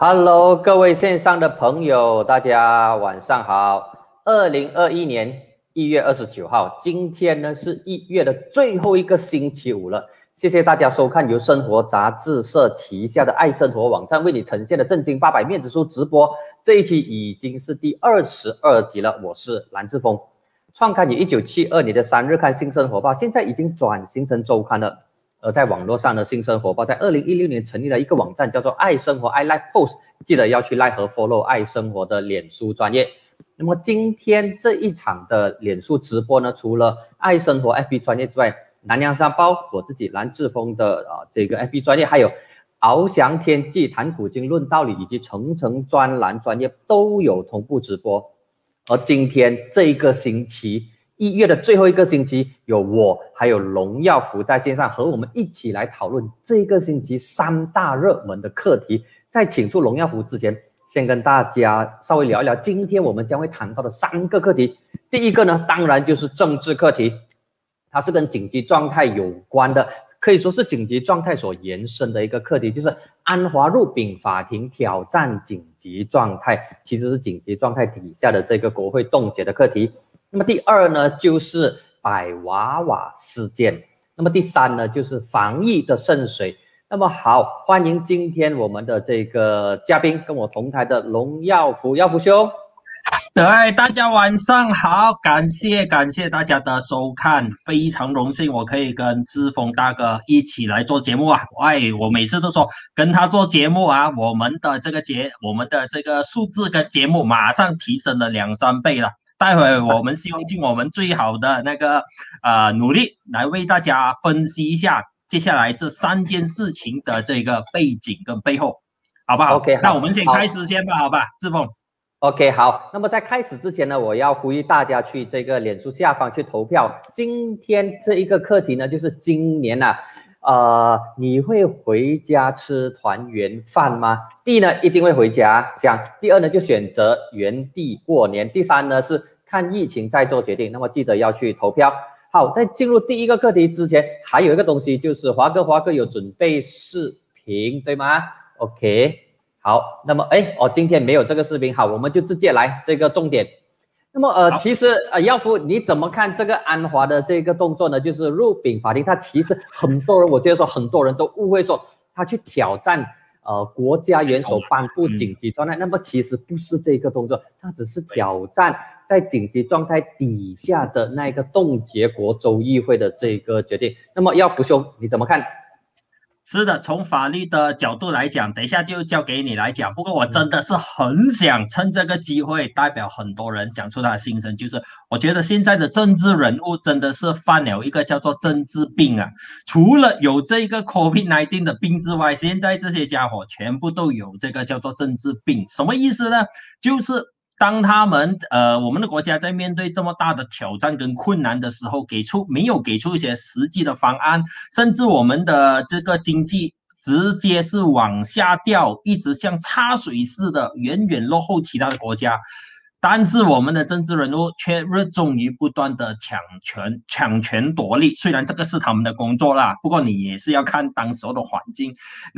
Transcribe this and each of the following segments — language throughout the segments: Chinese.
Hello，各位线上的朋友，大家晚上好。2021年1月29号，今天呢是1月的最后一个星期五了。谢谢大家收看由生活杂志社旗下的爱生活网站为你呈现的正经800面子书直播。这一期已经是第22集了，我是蓝志峰。创刊于1972年的3日刊《新生活报》，现在已经转型成周刊了。而在网络上的新生活报在2016年成立了一个网站，叫做爱生活 i like post， 记得要去 like 和 follow 爱生活的脸书专页。那么今天这一场的脸书直播呢，除了爱生活 FB 专页之外，南洋商报我自己蓝志峰的这个 FB 专页，还有翱翔天际、谈古今、论道理以及层层专栏专业都有同步直播。而今天这一个星期1月的最后一个星期，有我还有荣耀福在线上和我们一起来讨论这个星期3大热门的课题。在请出荣耀福之前，先跟大家稍微聊一聊今天我们将会谈到的3个课题。第一个呢，当然就是政治课题，它是跟紧急状态有关的，可以说是紧急状态所延伸的一个课题，就是安华入禀法庭挑战紧急状态，其实是紧急状态底下的这个国会冻结的课题。那么第二呢，就是百娃娃事件。那么第三呢，就是防疫的渗水。那么好，欢迎今天我们的这个嘉宾，跟我同台的荣耀福，耀福兄。 对，大家晚上好，感谢大家的收看，非常荣幸我可以跟志峰大哥一起来做节目啊！我每次都说跟他做节目啊，我们的这个数字跟节目马上提升了2-3倍了。待会我们希望尽我们最好的努力来为大家分析一下接下来这3件事情的这个背景跟背后，好不好 ？OK， 那我们先开始先吧，好吧，志峰。 OK， 好。那么在开始之前呢，我要呼吁大家去这个脸书下方去投票。今天这一个课题呢，就是今年你会回家吃团圆饭吗？第一呢，一定会回家乡；第二呢，就选择原地过年；第三呢，是看疫情再做决定。那么记得要去投票。好，在进入第一个课题之前，还有一个东西就是华哥有准备视频，对吗 ？OK。好，那么今天没有这个视频，好，我们就直接来这个重点。那么其实耀福你怎么看这个安华的这个动作呢？就是入禀法庭，他其实很多人，我觉得说很多人都误会说他去挑战国家元首颁布紧急状态，那么其实不是这个动作，他只是挑战在紧急状态底下的那个冻结国州议会的这个决定。那么耀福兄你怎么看？ 是的，从法律的角度来讲，等一下就交给你来讲。不过我真的是很想趁这个机会代表很多人讲出他的心声，就是我觉得现在的政治人物真的是犯了一个叫做政治病啊。除了有这个 COVID-19 的病之外，现在这些家伙全部都有这个叫做政治病。什么意思呢？就是当我们的国家在面对这么大的挑战跟困难的时候，没有给出一些实际的方案，甚至我们的这个经济直接是往下掉，一直像插水似的，远远落后其他的国家。但是我们的政治人物却热衷于不断的抢权夺利，虽然这个是他们的工作啦，不过你也是要看当时候的环境，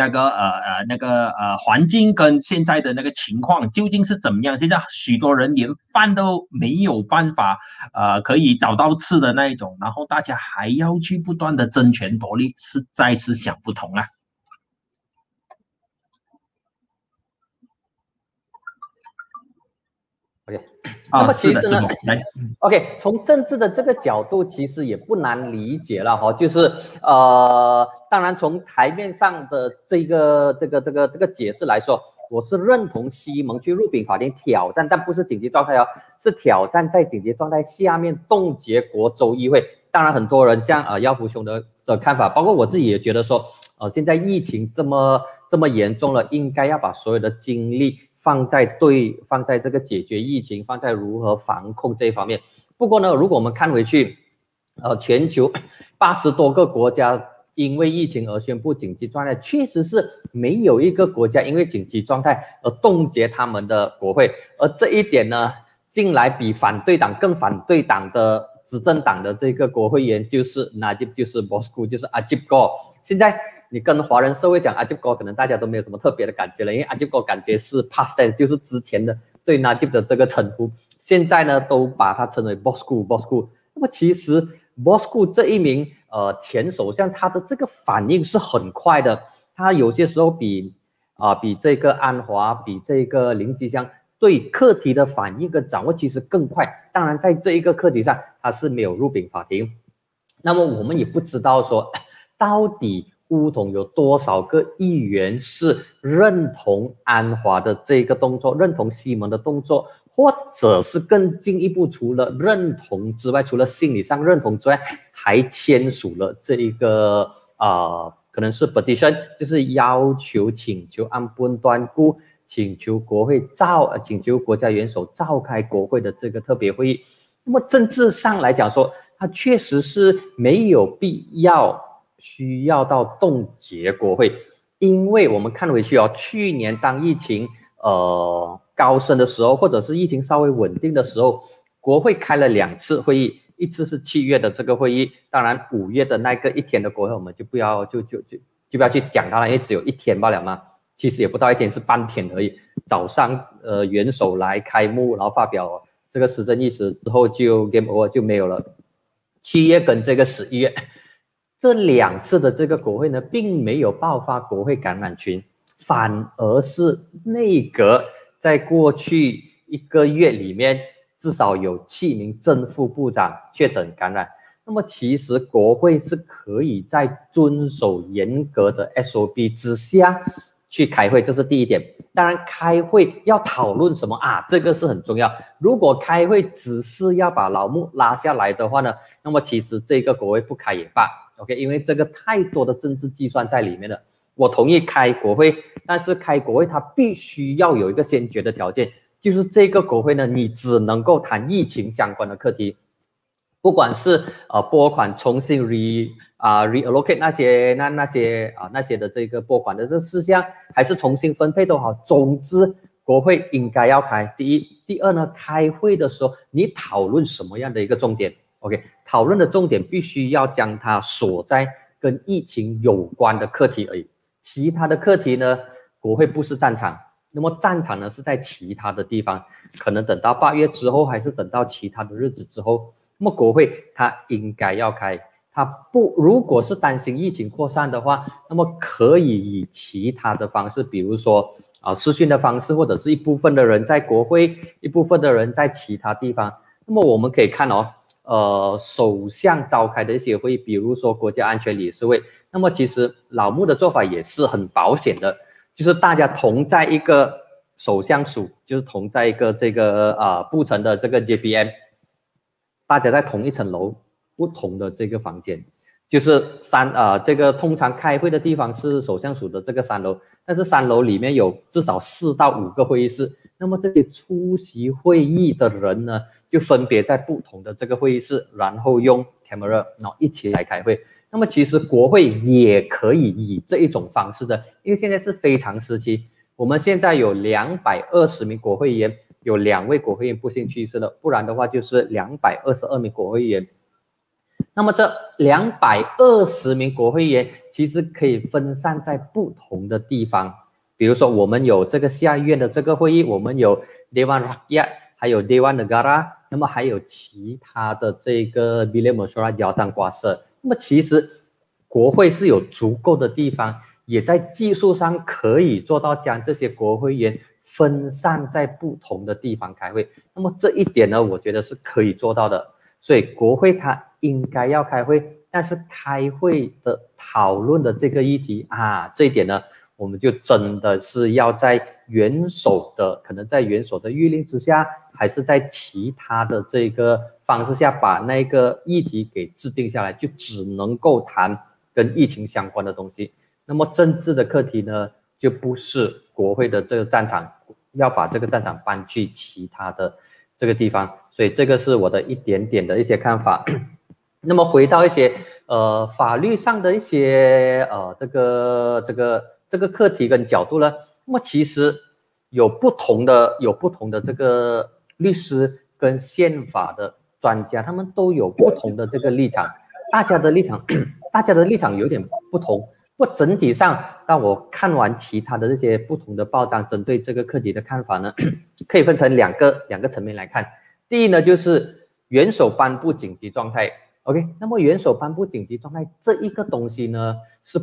环境跟现在的那个情况究竟是怎么样。现在许多人连饭都没有办法可以找到吃的那一种，然后大家还要去不断的争权夺利，实在是想不通啊。 OK， 那么其实呢 ，OK， 从政治的这个角度，其实也不难理解了哈，就是当然从台面上的这个解释来说，我是认同西蒙去入禀法庭挑战，但不是紧急状态哦，是挑战在紧急状态下面冻结国州议会。当然，很多人像耀福兄的看法，包括我自己也觉得说，现在疫情这么严重了，应该要把所有的精力放在这个解决疫情，放在如何防控这一方面。不过呢，如果我们看回去，全球80多个国家因为疫情而宣布紧急状态，确实是没有一个国家因为紧急状态而冻结他们的国会。而这一点呢，近来比反对党更反对党的执政党的这个国会议员就是 Najib， 就是 Bosku， 就是 Ajib Gore。现在你跟华人社会讲阿吉哥，可能大家都没有什么特别的感觉了，因为阿吉哥感觉是 past tense， 就是之前的对 Najib 的这个称呼，现在呢都把它称为 Bosku。那么其实 Bosku 这一名前首相，他的这个反应是很快的，他有些时候比这个安华，比这个林吉祥对课题的反应跟掌握其实更快。当然，在这一个课题上，他是没有入禀法庭。那么我们也不知道说，到底巫统有多少个议员是认同安华的这个动作，认同西蒙的动作，或者是更进一步，除了认同之外，除了心理上认同之外，还签署了这一个可能是 petition， 就是要求请求安倍端固，请求请求国家元首召开国会的这个特别会议。那么政治上来讲说，它确实是没有必要需要到冻结国会，因为我们看回去去年当疫情高升的时候，或者是疫情稍微稳定的时候，国会开了2次会议，一次是7月的这个会议，当然5月的那个1天的国会我们就不要去讲它了，因为只有1天罢了嘛，其实也不到1天，是半天而已。早上元首来开幕，然后发表这个施政议事之后就 game over 就没有了。7月跟这个11月这2次的这个国会呢，并没有爆发国会感染群，反而是内阁在过去1个月里面至少有7名正副部长确诊感染。那么其实国会是可以在遵守严格的 SOP 之下去开会，这是第一点。当然开会要讨论什么这个是很重要。如果开会只是要把老木拉下来的话呢，那么其实这个国会不开也罢 OK， 因为这个太多的政治计算在里面了。我同意开国会，但是开国会它必须要有一个先决的条件，就是这个国会呢，你只能够谈疫情相关的课题，不管是拨款重新reallocate 那些的这个拨款的这事项，还是重新分配都好，总之国会应该要开。第一，第二呢，开会的时候你讨论什么样的一个重点 ？OK， 讨论的重点必须要将它锁在跟疫情有关的课题而已，其他的课题呢，国会不是战场。那么战场呢是在其他的地方，可能等到8月之后，还是等到其他的日子之后。那么国会它应该要开，如果是担心疫情扩散的话，那么可以以其他的方式，比如说视讯的方式，或者是一部分的人在国会，一部分的人在其他地方。那么我们可以看首相召开的一些会议，比如说国家安全理事会，那么其实老穆的做法也是很保险的，就是大家同在一个首相署，就是同在一个这个布城的这个 JPM。大家在同一层楼，不同的这个房间，就是这个通常开会的地方是首相署的这个3楼，但是3楼里面有至少4到5个会议室，那么这些出席会议的人呢，就分别在不同的这个会议室，然后用 camera 然后一起来开会。那么其实国会也可以以这一种方式的，因为现在是非常时期，我们现在有220名国会议员。有2位国会议员不幸去世了，不然的话就是222名国会议员。那么这220名国会议员其实可以分散在不同的地方，比如说我们有这个下议院的这个会议，我们有 Dewan Rakyat， 还有 Dewan Negara， 那么还有其他的这个 Bilik Mesyuarat Jawatan Kuasa。那么其实国会是有足够的地方，也在技术上可以做到将这些国会议员分散在不同的地方开会，那么这一点呢，我觉得是可以做到的。所以国会它应该要开会，但是开会的讨论的这个议题这一点呢，我们就真的是要在元首的谕令之下，还是在其他的这个方式下把那个议题给制定下来，就只能够谈跟疫情相关的东西。那么政治的课题呢，就不是国会的这个战场，要把这个战场搬去其他的这个地方，所以这个是我的一点点的一些看法。那么回到一些法律上的一些这个课题跟角度呢，那么其实有不同的这个律师跟宪法的专家，他们都有不同的这个立场，大家的立场有点不同。 不过整体上，当我看完其他的这些不同的报章针对这个课题的看法呢，可以分成两个层面来看。第一呢，就是元首颁布紧急状态 ，OK， 那么元首颁布紧急状态这一个东西呢，是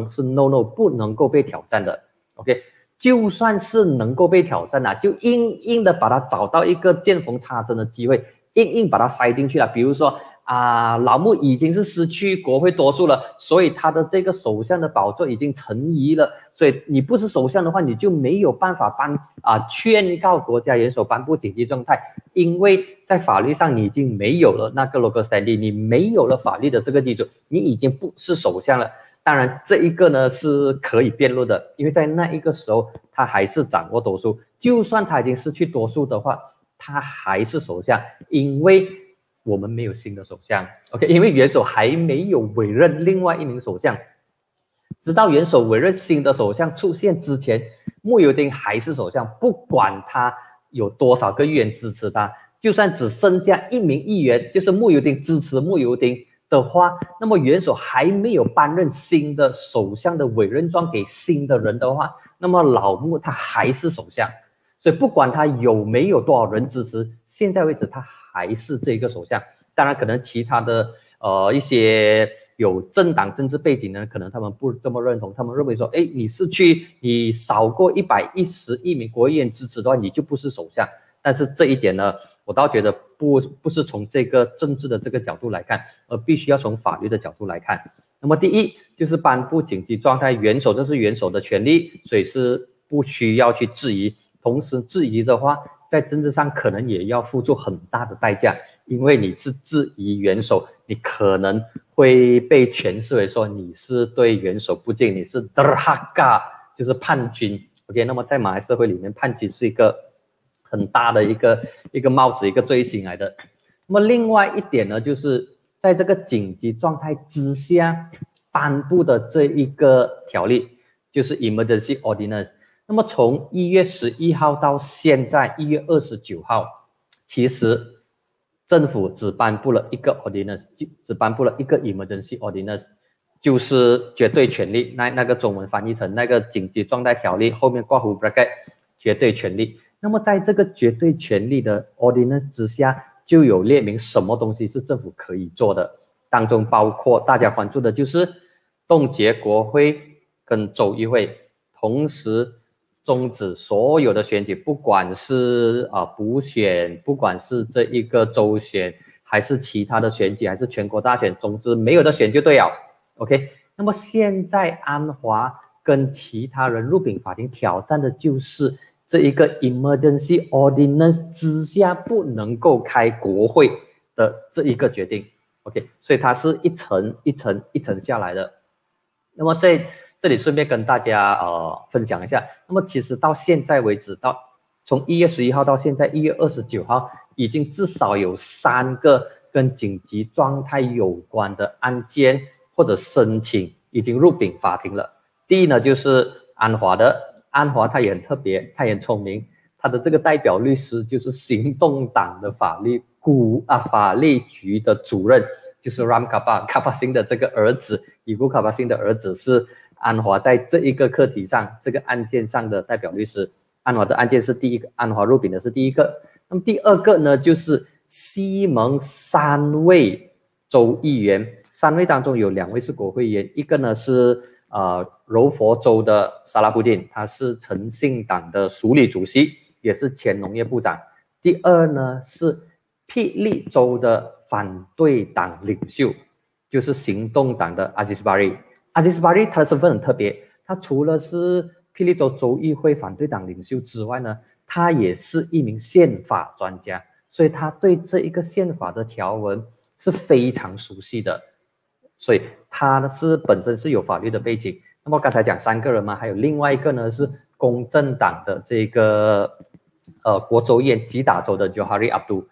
no， 不能够被挑战的 ，OK， 就算是能够被挑战啊，就硬的把它找到一个见缝插针的机会，硬把它塞进去了，比如说。老穆已经是失去国会多数了，所以他的这个首相的宝座已经成疑了。所以你不是首相的话，你就没有办法劝告国家元首颁布紧急状态，因为在法律上你已经没有了那个 local standing， 你没有了法律的这个基础，你已经不是首相了。当然，这一个呢是可以辩论的，因为在那一个时候他还是掌握多数，就算他已经失去多数的话，他还是首相，因为。我们没有新的首相 ，OK， 因为元首还没有委任另外一名首相，直到元首委任新的首相出现之前，慕尤丁还是首相，不管他有多少个议员支持他，就算只剩下一名议员，就是慕尤丁支持慕尤丁的话，那么元首还没有颁任新的首相的委任状给新的人的话，那么老穆他还是首相，所以不管他有没有多少人支持，现在为止他还是这个首相。当然可能其他的一些有政党政治背景呢，可能他们不这么认同，他们认为说，你少过111名国会议员支持的话，你就不是首相。但是这一点呢，我倒觉得不是从这个政治的这个角度来看，而必须要从法律的角度来看。那么第一就是颁布紧急状态，元首这是元首的权利，所以是不需要去质疑。同时质疑的话，在政治上可能也要付出很大的代价，因为你是质疑元首，你可能会被诠释为说你是对元首不敬，你是德哈嘎，就是叛军。OK， 那么在马来社会里面，叛军是一个很大的一个帽子，一个罪行来的。那么另外一点呢，就是在这个紧急状态之下颁布的这一个条例，就是 Emergency Ordinance。那么从1月11号到现在1月29号，其实政府只颁布了一个 ordinance， 只颁布了一个 emergency ordinance， 就是绝对权利，那个中文翻译成那个紧急状态条例后面括弧 bracket 绝对权利。那么在这个绝对权利的 ordinance 之下，就有列明什么东西是政府可以做的，当中包括大家关注的就是冻结国会跟州议会，同时终止所有的选举，不管是补选，不管是这一个州选，还是其他的选举，还是全国大选，总之没有的选就对了。OK， 那么现在安华跟其他人入禀法庭挑战的就是这一个 emergency ordinance 之下不能够开国会的这一个决定。OK， 所以它是一层一层一层下来的。那么在这里顺便跟大家分享一下，那么其实到现在为止，从1月11号到现在1月29号，已经至少有3个跟紧急状态有关的案件或者申请已经入禀法庭了。第一呢，就是安华的，安华他也很特别，他也很聪明，他的这个代表律师就是行动党的法律局的主任，就是 Ram Kappa Singh 的这个儿子，伊布卡巴辛的儿子是安华在这一个课题上，这个案件上的代表律师。安华的案件是第一个，安华入禀的是第一个。那么第二个呢，就是西蒙3位州议员，3位当中有2位是国会议员，一个呢是柔佛州的萨拉布丁，他是诚信党的署理主席，也是前农业部长。第二呢是霹雳州的反对党领袖，就是行动党的阿吉斯巴里。阿吉斯巴里他的身份很特别，他除了是霹雳州州议会反对党领袖之外呢，他也是一名宪法专家，所以他对这一个宪法的条文是非常熟悉的，所以他是本身是有法律的背景。那么刚才讲3个人嘛，还有另外一个呢是公正党的这个国州议员吉打州的 Johari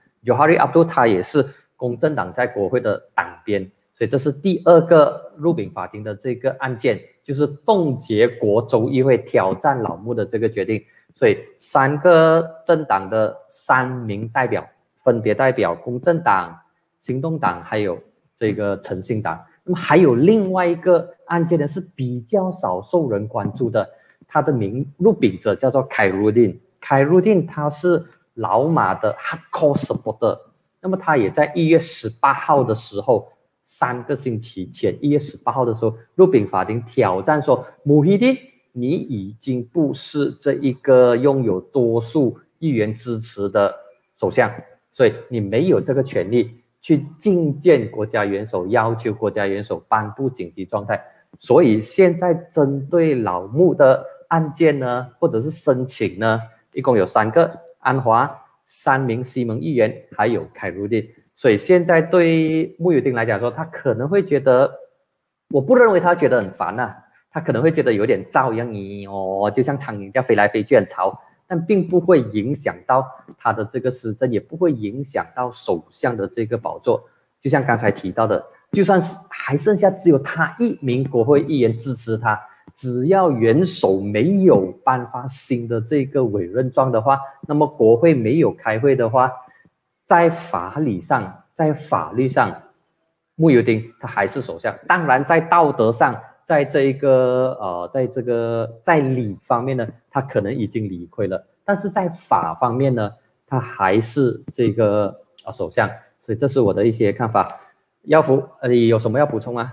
Abdul， 他也是公正党在国会的党鞭。所以这是第二个入禀法庭的这个案件，就是冻结国州议会挑战老穆的这个决定。所以3个政党的3名代表，分别代表公正党、行动党还有这个诚信党。 那么还有另外一个案件呢是比较少受人关注的，他的入禀者叫做凯鲁丁。凯鲁丁他是老马的 hardcore supporter， 那么他也在1月18号的时候，3个星期前1月18号的时候入禀法庭挑战说，穆希丁你已经不是这一个拥有多数议员支持的首相，所以你没有这个权利去觐见国家元首，要求国家元首颁布紧急状态。所以现在针对老穆的案件呢，或者是申请呢，一共有3个，安华、3名西蒙议员，还有凯鲁丁。所以现在对穆尤丁来讲说，他可能会觉得，我不认为他觉得很烦啊，他可能会觉得有点噪样就像苍蝇这样飞来飞去很吵，但并不会影响到他的这个施政，也不会影响到首相的这个宝座。就像刚才提到的，就算是还剩下只有他1名国会议员支持他，只要元首没有颁发新的这个委任状的话，那么国会没有开会的话，在法理上，在法律上，穆尤丁他还是首相。当然在道德上，在这个在理方面呢，他可能已经理亏了，但是在法方面呢，他还是这个首相。所以这是我的一些看法。耀福，你有什么要补充吗？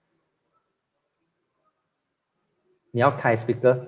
你要开 speaker。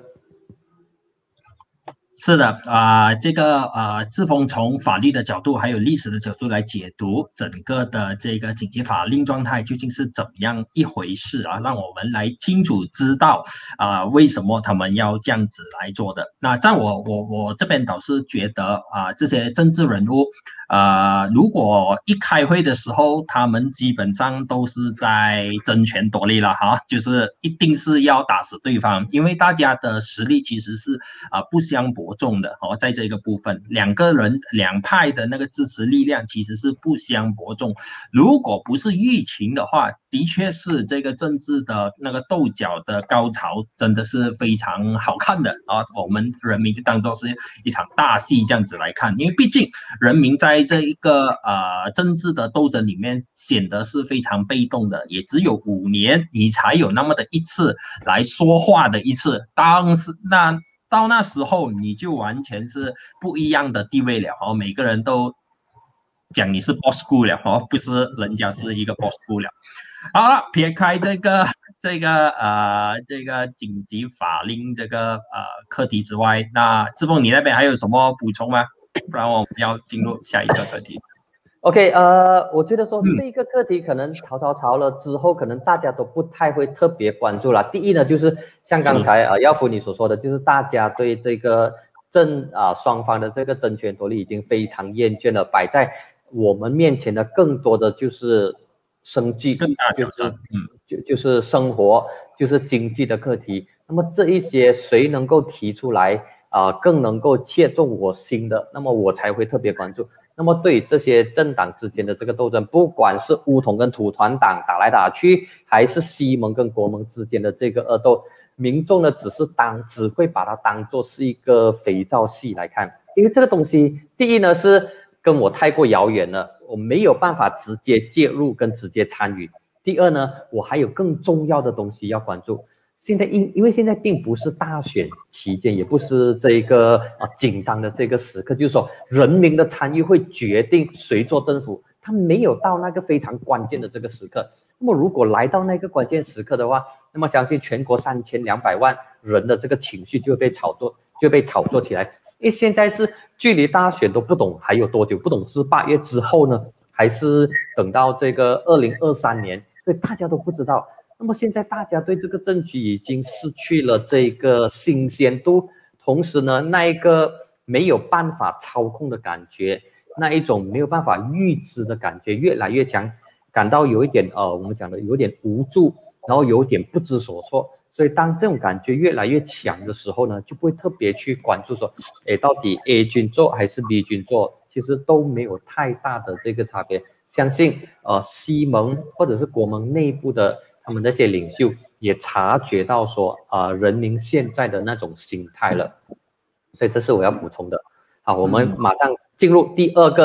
是的，这个志峰从法律的角度还有历史的角度来解读整个的这个紧急法令状态究竟是怎么样一回事啊，让我们来清楚知道为什么他们要这样子来做的。那在我这边倒是觉得这些政治人物如果一开会的时候，他们基本上都是在争权夺利了哈，就是一定是要打死对方，因为大家的实力其实是不相伯仲的哦，在这个部分，两派的那个支持力量其实是不相伯仲。如果不是疫情的话，的确是这个政治的那个斗角的高潮真的是非常好看的啊，我们人民就当作是一场大戏这样子来看，因为毕竟人民在这一个政治的斗争里面显得是非常被动的，也只有5年你才有那么的一次来说话的一次，到那时候你就完全是不一样的地位了哦，每个人都讲你是 boss 姑了哦，不是人家是一个 boss 姑了。好了，撇开这个紧急法令这个课题之外，那志峰你那边还有什么补充吗？不然我们要进入下一个课题。 OK， 我觉得说这个课题可能吵了之后，可能大家都不太会特别关注了。第一呢，就是像刚才耀福你所说的，就是大家对这个双方的这个争权夺利已经非常厌倦了，摆在我们面前的更多的就是生计， 更大挑战， 就是生活，就是经济的课题。那么这一些谁能够提出来更能够切中我心的，那么我才会特别关注。那么对这些政党之间的这个斗争，不管是巫统跟土团党打来打去，还是西盟跟国盟之间的这个恶斗，民众呢只会把它当作是一个肥皂戏来看，因为这个东西，第一呢是跟我太过遥远了，我没有办法直接介入跟直接参与。第二呢，我还有更重要的东西要关注。现在因为现在并不是大选期间，也不是这个紧张的这个时刻，就是说人民的参与会决定谁做政府，他没有到那个非常关键的这个时刻。那么如果来到那个关键时刻的话，那么相信全国3200万人的这个情绪就会被炒作起来。因为现在是距离大选都不懂还有多久，不懂是8月之后呢，还是等到这个2023年，所以大家都不知道。那么现在大家对这个政局已经失去了这个新鲜度，同时呢，那一个没有办法操控的感觉，那一种没有办法预知的感觉越来越强，感到有一点我们讲的有点无助，然后有点不知所措。所以当这种感觉越来越强的时候呢，就不会特别去关注说，到底 A 军做还是 B 军做，其实都没有太大的这个差别。相信西盟或者是国盟内部的他们那些领袖也察觉到说人民现在的那种心态了，所以这是我要补充的。好，我们马上进入第二个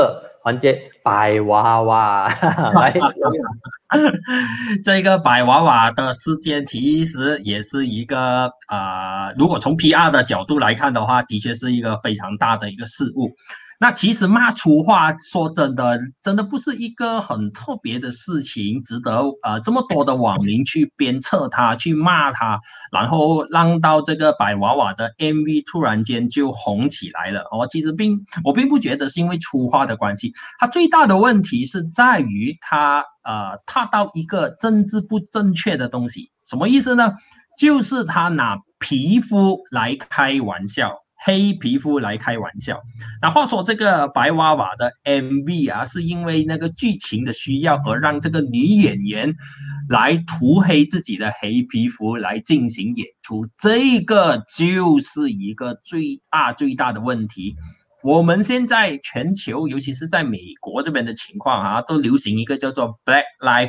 环节白娃娃来。 这个白娃娃的事件其实也是一个如果从 PR 的角度来看的话，的确是一个非常大的一个事物。那其实骂粗话，说真的，真的不是一个很特别的事情，值得这么多的网民去鞭策他，去骂他，然后让到这个白娃娃的 MV 突然间就红起来了。其实我并不觉得是因为粗话的关系，它最大的问题是在于它踏到一个政治不正确的东西。什么意思呢？就是他拿皮肤来开玩笑。黑皮肤来开玩笑。那话说这个白娃娃的 MV 是因为那个剧情的需要而让这个女演员来涂黑自己的黑皮肤来进行演出，这个就是一个最大的问题。我们现在全球，尤其是在美国这边的情况都流行一个叫做 Black Lives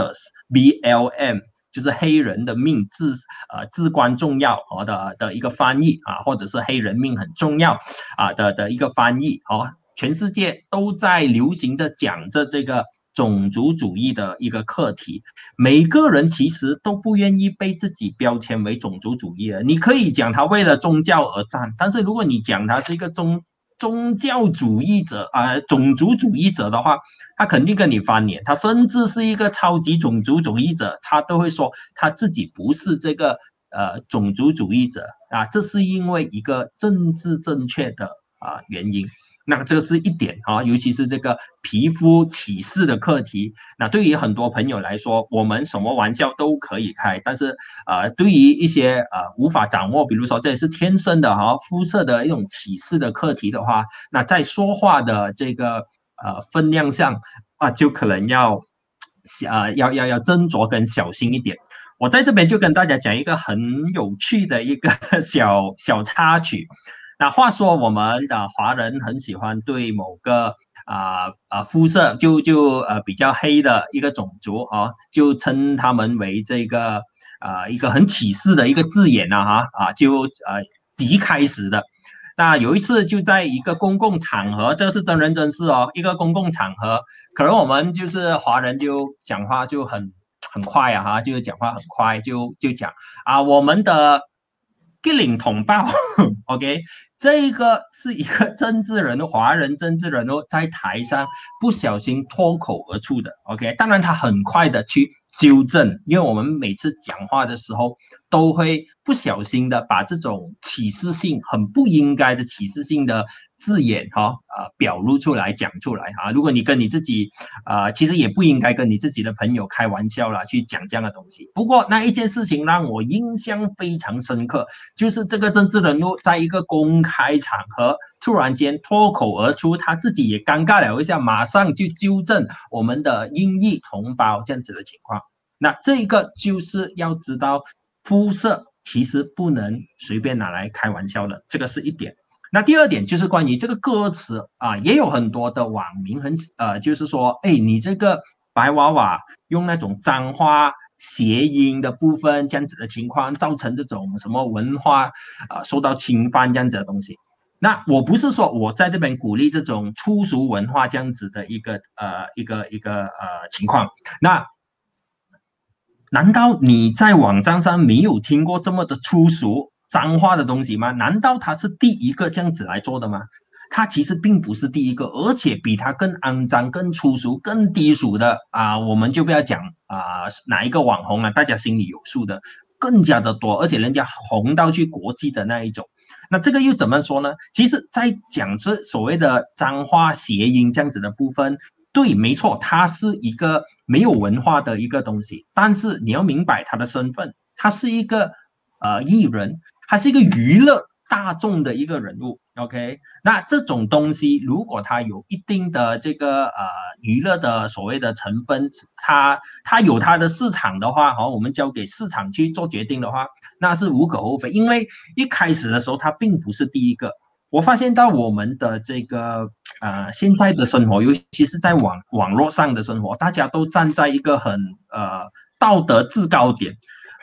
Matters，BLM。就是黑人的命至关重要的一个翻译或者是黑人命很重要的一个翻译全世界都在流行着讲着这个种族主义的一个课题。每个人其实都不愿意被自己标签为种族主义的。你可以讲他为了宗教而战，但是如果你讲他是一个宗教主义者种族主义者的话，他肯定跟你翻脸。他甚至是一个超级种族主义者，他都会说他自己不是这个种族主义者这是因为一个政治正确的原因。那这是一点尤其是这个皮肤歧视的课题。那对于很多朋友来说，我们什么玩笑都可以开，但是对于一些无法掌握，比如说这也是天生的肤色的一种歧视的课题的话，那在说话的这个分量上就可能要斟酌跟小心一点。我在这边就跟大家讲一个很有趣的一个小插曲。那话说我们的华人很喜欢对某个肤色就比较黑的一个种族就称他们为这个一个很歧视的一个字眼就即开始的。那有一次就在一个公共场合，这是真人真事一个公共场合，可能我们就是华人就讲话就很快就讲话很快就讲我们的吉林同胞OK， 这个是一个政治人物，华人政治人物在台上不小心脱口而出的 OK， 当然他很快的去纠正，因为我们每次讲话的时候都会不小心的把这种歧视性很不应该的歧视性的字眼表露出来讲出来如果你跟你自己其实也不应该跟你自己的朋友开玩笑啦，去讲这样的东西。不过那一件事情让我印象非常深刻，就是这个政治人物在一个公开场合突然间脱口而出，他自己也尴尬了一下，马上就纠正我们的英裔同胞这样子的情况。那这个就是要知道肤色其实不能随便拿来开玩笑的，这个是一点。那第二点就是关于这个歌词也有很多的网民就是说你这个白娃娃用那种脏话谐音的部分这样子的情况，造成这种什么文化受到侵犯这样子的东西。那我不是说我在这边鼓励这种粗俗文化这样子的一个情况。那难道你在网站上没有听过这么的粗俗脏话的东西吗？难道他是第一个这样子来做的吗？他其实并不是第一个，而且比他更肮脏、更粗俗、更低俗的我们就不要讲哪一个网红大家心里有数的，更加的多，而且人家红到去国际的那一种。那这个又怎么说呢？其实在讲这所谓的脏话谐音这样子的部分，对，没错，它是一个没有文化的一个东西，但是你要明白他的身份，他是一个艺人，他是一个娱乐大众的一个人物 OK， 那这种东西如果它有一定的这个娱乐的所谓的成分，它有它的市场的话我们交给市场去做决定的话，那是无可厚非。因为一开始的时候它并不是第一个。我发现到我们的这个现在的生活，尤其是在网络上的生活，大家都站在一个很道德制高点，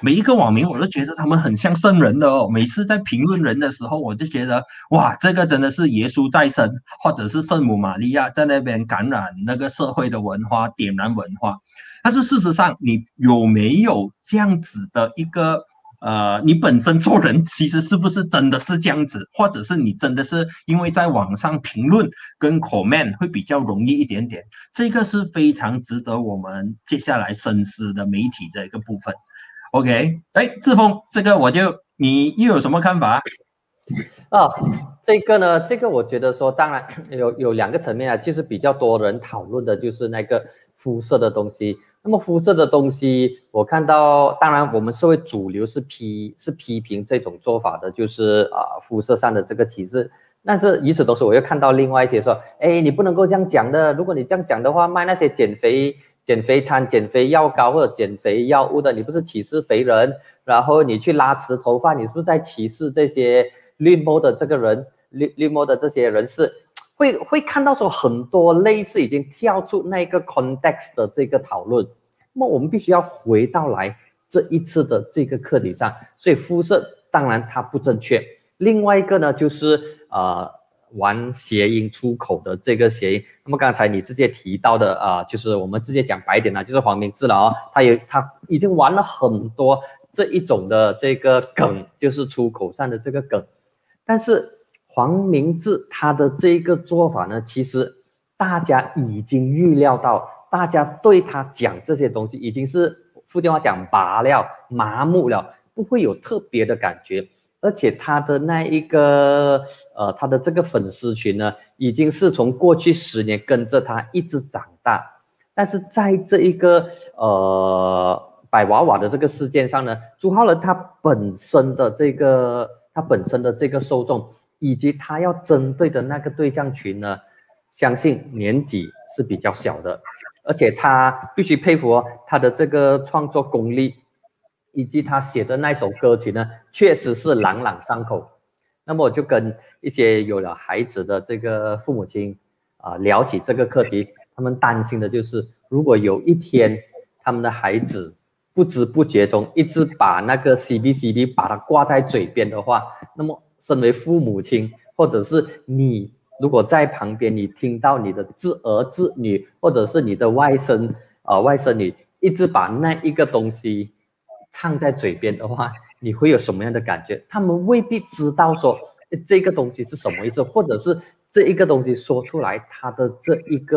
每一个网民我都觉得他们很像圣人的哦。每次在评论人的时候，我就觉得哇，这个真的是耶稣在生，或者是圣母玛利亚在那边感染那个社会的文化，点燃文化。但是事实上，你有没有这样子的一个你本身做人其实是不是真的是这样子，或者是你真的是因为在网上评论跟 comment 会比较容易一点点，这个是非常值得我们接下来深思的媒体这一个部分。OK， 哎，志峰，这个你又有什么看法？ 这个呢，这个我觉得说，当然有两个层面啊，就是比较多人讨论的就是那个肤色的东西。那么肤色的东西，我看到，当然我们社会主流是批评这种做法的，就是肤色上的这个歧视。但是与此同时，我又看到另外一些说，哎，你不能够这样讲的，如果你这样讲的话，卖那些减肥餐、减肥药膏或者减肥药物的，你不是歧视肥人？然后你去拉直头发，你是不是在歧视这些绿帽的这个人、绿帽的这些人士？会看到说很多类似已经跳出那个 context 的这个讨论，那么我们必须要回到来这一次的这个课题上，所以肤色当然它不正确。另外一个呢，就是玩谐音出口的这个谐音。那么刚才你直接提到的就是我们直接讲白点就是黄明志了哦，他已经玩了很多这一种的这个梗，就是出口上的这个梗，但是黄明志他的这个做法呢，其实大家已经预料到，大家对他讲这些东西已经是福建话讲拔了、麻木了，不会有特别的感觉。而且他的那一个他的这个粉丝群呢，已经是从过去10年跟着他一直长大。但是在这一个百娃娃的这个事件上呢，朱浩仁他本身的这个受众，以及他要针对的那个对象群呢，相信年纪是比较小的，而且他必须佩服他的这个创作功力，以及他写的那首歌曲呢，确实是朗朗上口。那么我就跟一些有了孩子的这个父母亲聊起这个课题，他们担心的就是，如果有一天他们的孩子不知不觉中一直把那个 CBCB 把它挂在嘴边的话，那么身为父母亲，或者是你如果在旁边，你听到你的侄儿侄女，或者是你的外甥女一直把那一个东西唱在嘴边的话，你会有什么样的感觉？他们未必知道说这个东西是什么意思，或者是这一个东西说出来，它的这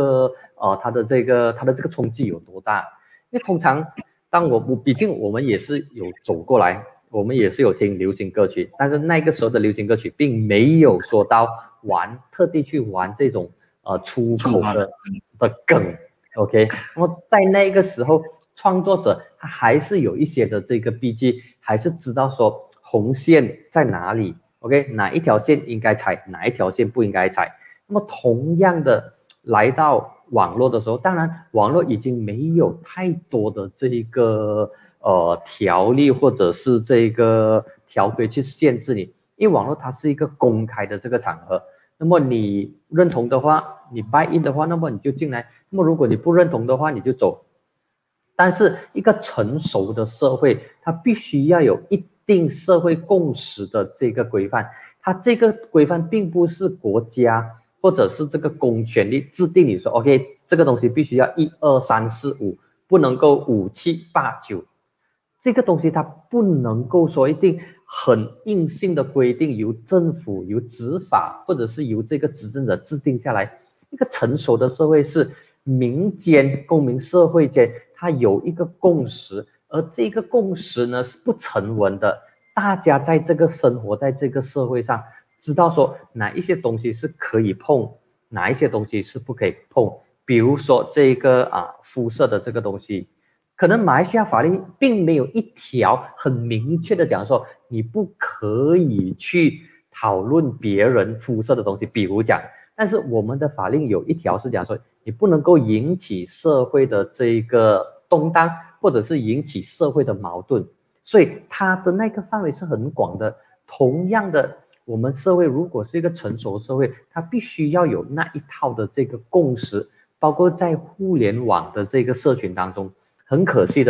个冲击有多大？因为通常毕竟我们也是有走过来，我们也是有听流行歌曲，但是那个时候的流行歌曲并没有说到特地去玩这种出口的梗 ，OK？ 那么在那个时候，创作者他还是有一些的这个笔记，还是知道说红线在哪里 ，OK？ 哪一条线应该踩，哪一条线不应该踩。那么同样的来到网络的时候，当然网络已经没有太多的这一个条例或者是这个条规去限制你，因为网络它是一个公开的这个场合，那么你认同的话，你 buy in 的话，那么你就进来，那么如果你不认同的话，你就走。但是一个成熟的社会，它必须要有一定社会共识的这个规范，它这个规范并不是国家或者是这个公权力制定，你说 OK 这个东西必须要1、2、3、4、5，不能够5、7、8、9，这个东西它不能够说一定很硬性的规定由政府、由执法或者是由这个执政者制定下来。一个成熟的社会是民间公民社会间它有一个共识，而这个共识呢是不成文的，大家在这个生活在这个社会上知道说哪一些东西是可以碰，哪一些东西是不可以碰。比如说这个肤色的这个东西，可能马来西亚法律并没有一条很明确的讲说你不可以去讨论别人肤色的东西，比如讲，但是我们的法令有一条是讲说你不能够引起社会的这个动荡，或者是引起社会的矛盾，所以它的那个范围是很广的。同样的，我们社会如果是一个成熟社会，它必须要有那一套的这个共识，包括在互联网的这个社群当中，很可惜的，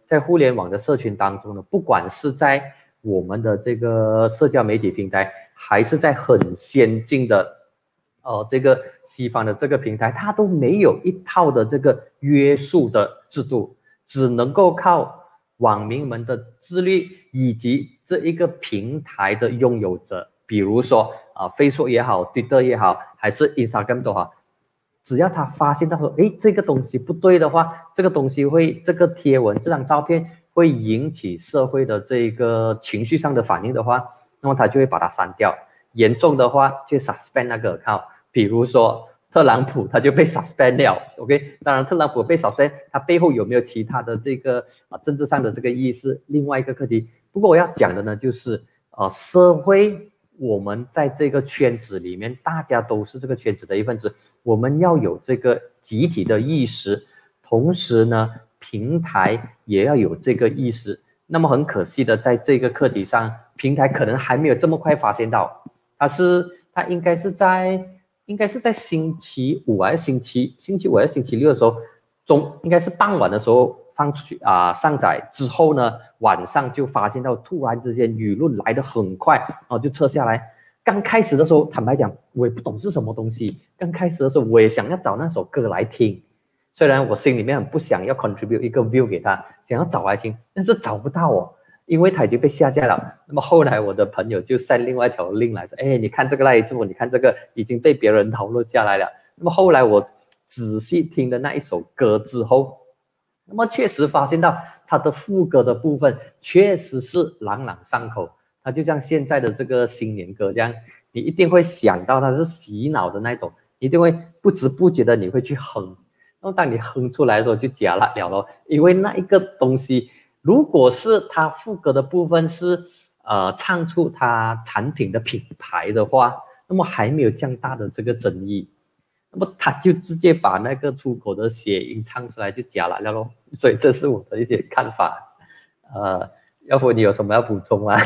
在互联网的社群当中呢，不管是在我们的这个社交媒体平台，还是在很先进的这个西方的这个平台，它都没有一套的这个约束的制度，只能够靠网民们的自律以及这一个平台的拥有者，比如说Facebook 也好 Twitter 也好，还是 Instagram 都好，只要他发现到说这个东西不对的话，这个东西会这个贴文这张照片会引起社会的这个情绪上的反应的话，那么他就会把它删掉，严重的话就 suspend 那个 account。比如说特朗普他就被 suspend 了 ，OK， 当然特朗普被 suspend， 他背后有没有其他的这个政治上的这个意义是另外一个课题。不过我要讲的呢，就是社会我们在这个圈子里面，大家都是这个圈子的一份子，我们要有这个集体的意识，同时呢，平台也要有这个意识。那么很可惜的，在这个课题上，平台可能还没有这么快发现到，它应该是在星期五还是星期五还是星期六的时候，应该是傍晚的时候放出去上载之后呢，晚上就发现到突然之间舆论来得很快，就撤下来。刚开始的时候，坦白讲，我也不懂是什么东西。刚开始的时候，我也想要找那首歌来听，虽然我心里面很不想要 contribute 一个 view 给他，想要找来听，但是找不到哦。因为它已经被下架了。那么后来我的朋友就send另外一条 link 来说，你看这个赖之后，你看这个已经被别人讨论下来了。那么后来我仔细听的那一首歌之后，那么确实发现到它的副歌的部分确实是朗朗上口，它就像现在的这个新年歌这样，你一定会想到它是洗脑的那种，一定会不知不觉的你会去哼。那么当你哼出来的时候就假了咯，因为那一个东西。如果是它副歌的部分是唱出它产品的品牌的话，那么还没有这样大的这个争议，那么他就直接把那个出口的谐音唱出来就假了咯。所以这是我的一些看法。要不你有什么要补充吗？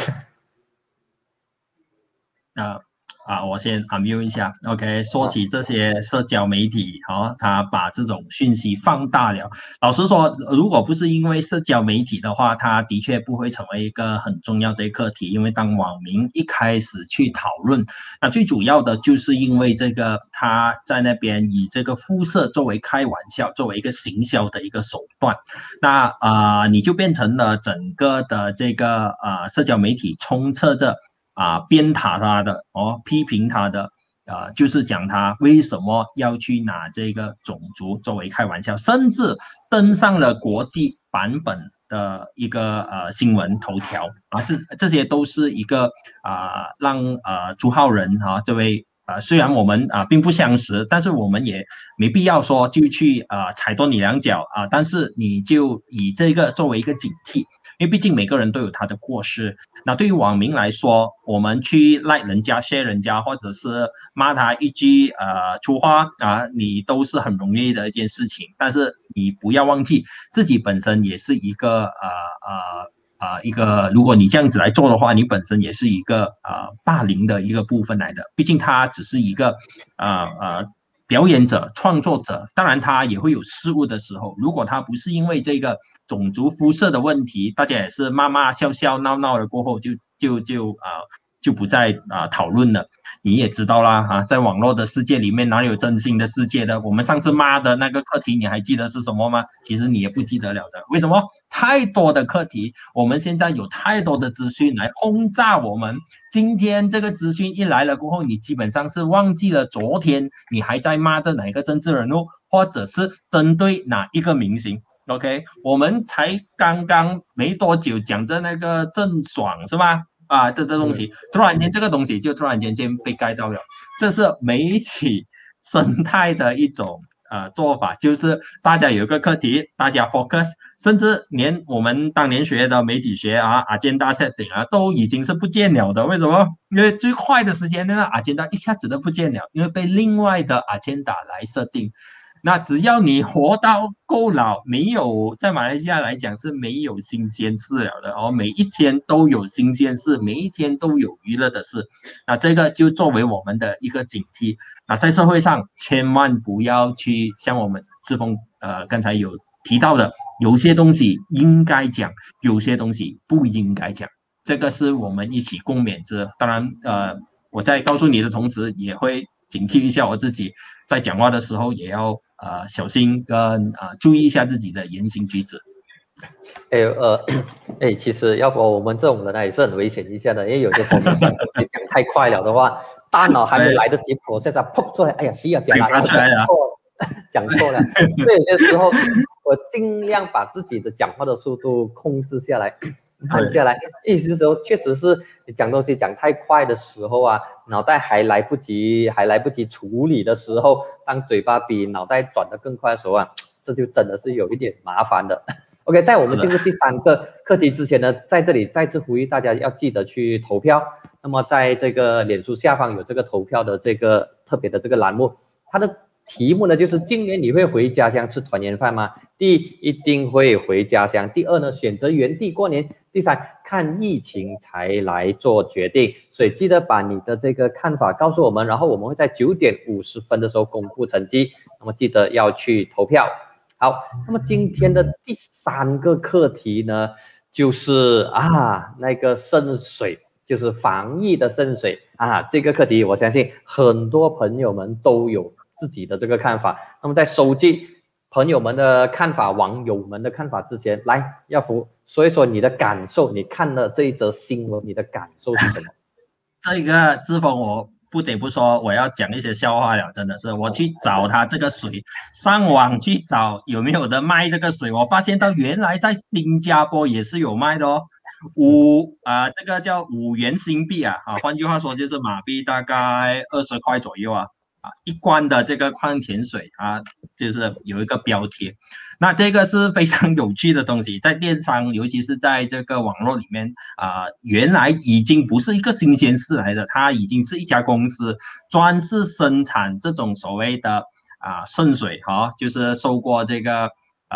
我先mute 一下 ，OK。说起这些社交媒体，他把这种讯息放大了。老实说，如果不是因为社交媒体的话，它的确不会成为一个很重要的课题。因为当网民一开始去讨论，那最主要的就是因为这个他在那边以这个肤色作为开玩笑，作为一个行销的一个手段。那你就变成了整个的这个社交媒体充斥着。鞭挞他的批评他的就是讲他为什么要去拿这个种族作为开玩笑，甚至登上了国际版本的一个新闻头条这些都是一个让朱浩仁这位虽然我们并不相识，但是我们也没必要说就去踩多你两脚但是你就以这个作为一个警惕，因为毕竟每个人都有他的过失。那对于网民来说，我们去 like 人家 share 人家，或者是骂他一句粗话你都是很容易的一件事情。但是你不要忘记自己本身也是一个如果你这样子来做的话，你本身也是一个霸凌的一个部分来的。毕竟他只是一个表演者、创作者，当然他也会有失误的时候。如果他不是因为这个种族肤色的问题，大家也是骂骂笑笑闹闹了过后就不再讨论了。你也知道啦在网络的世界里面哪有真心的世界的？我们上次骂的那个课题你还记得是什么吗？其实你也不记得了的。为什么？太多的课题，我们现在有太多的资讯来轰炸我们。今天这个资讯一来了过后，你基本上是忘记了昨天你还在骂着哪个政治人物，或者是针对哪一个明星。OK， 我们才刚刚没多久讲着那个郑爽是吧？这东西突然间这个东西就突然间被盖到了，这是媒体生态的一种做法，就是大家有一个课题，大家 focus， 甚至连我们当年学的媒体学agenda setting 都已经是不见了的。为什么？因为最快的时间呢agenda一下子都不见了，因为被另外的agenda来设定。那只要你活到够老，没有在马来西亚来讲是没有新鲜事了的每一天都有新鲜事，每一天都有娱乐的事。那这个就作为我们的一个警惕。那在社会上千万不要去像我们志峰刚才有提到的，有些东西应该讲，有些东西不应该讲，这个是我们一起共勉之。当然，我在告诉你的同时，也会警惕一下我自己，在讲话的时候也要小心跟注意一下自己的言行举止。 其实要说我们这种人呢也是很危险一下的，因为有些时候讲太快了的话，大脑还没来得及 process，砰出来，哎呀，死呀，讲错了，所以有些时候我尽量把自己的讲话的速度控制下来，慢下来。有些时候确实是你讲东西讲太快的时候啊，脑袋还来不及处理的时候，当嘴巴比脑袋转得更快的时候啊，这就真的是有一点麻烦的。OK， 在我们进入第3个课题之前呢，在这里再次呼吁大家要记得去投票。那么在这个脸书下方有这个投票的这个特别的这个栏目，它的题目呢就是今年你会回家乡吃团圆饭吗？第一，一定会回家乡；第二呢，选择原地过年；第三，看疫情才来做决定。所以记得把你的这个看法告诉我们，然后我们会在9点50分的时候公布成绩。那么记得要去投票。好，那么今天的第3个课题呢，就是那个渗水，就是防疫的渗水这个课题我相信很多朋友们都有自己的这个看法。那么在收集朋友们的看法、网友们的看法之前，来，耀福说一说你的感受，你看了这一则新闻，你的感受是什么？ 这个志峰我不得不说，我要讲一些笑话了，真的是我去找他这个水，上网去找有没有的卖这个水，我发现到原来在新加坡也是有卖的哦。这个叫5元新币换句话说就是马币大概20块左右一罐的这个矿泉水就是有一个标贴。那这个是非常有趣的东西，在电商尤其是在这个网络里面原来已经不是一个新鲜事来的，它已经是一家公司专是生产这种所谓的圣水就是受过这个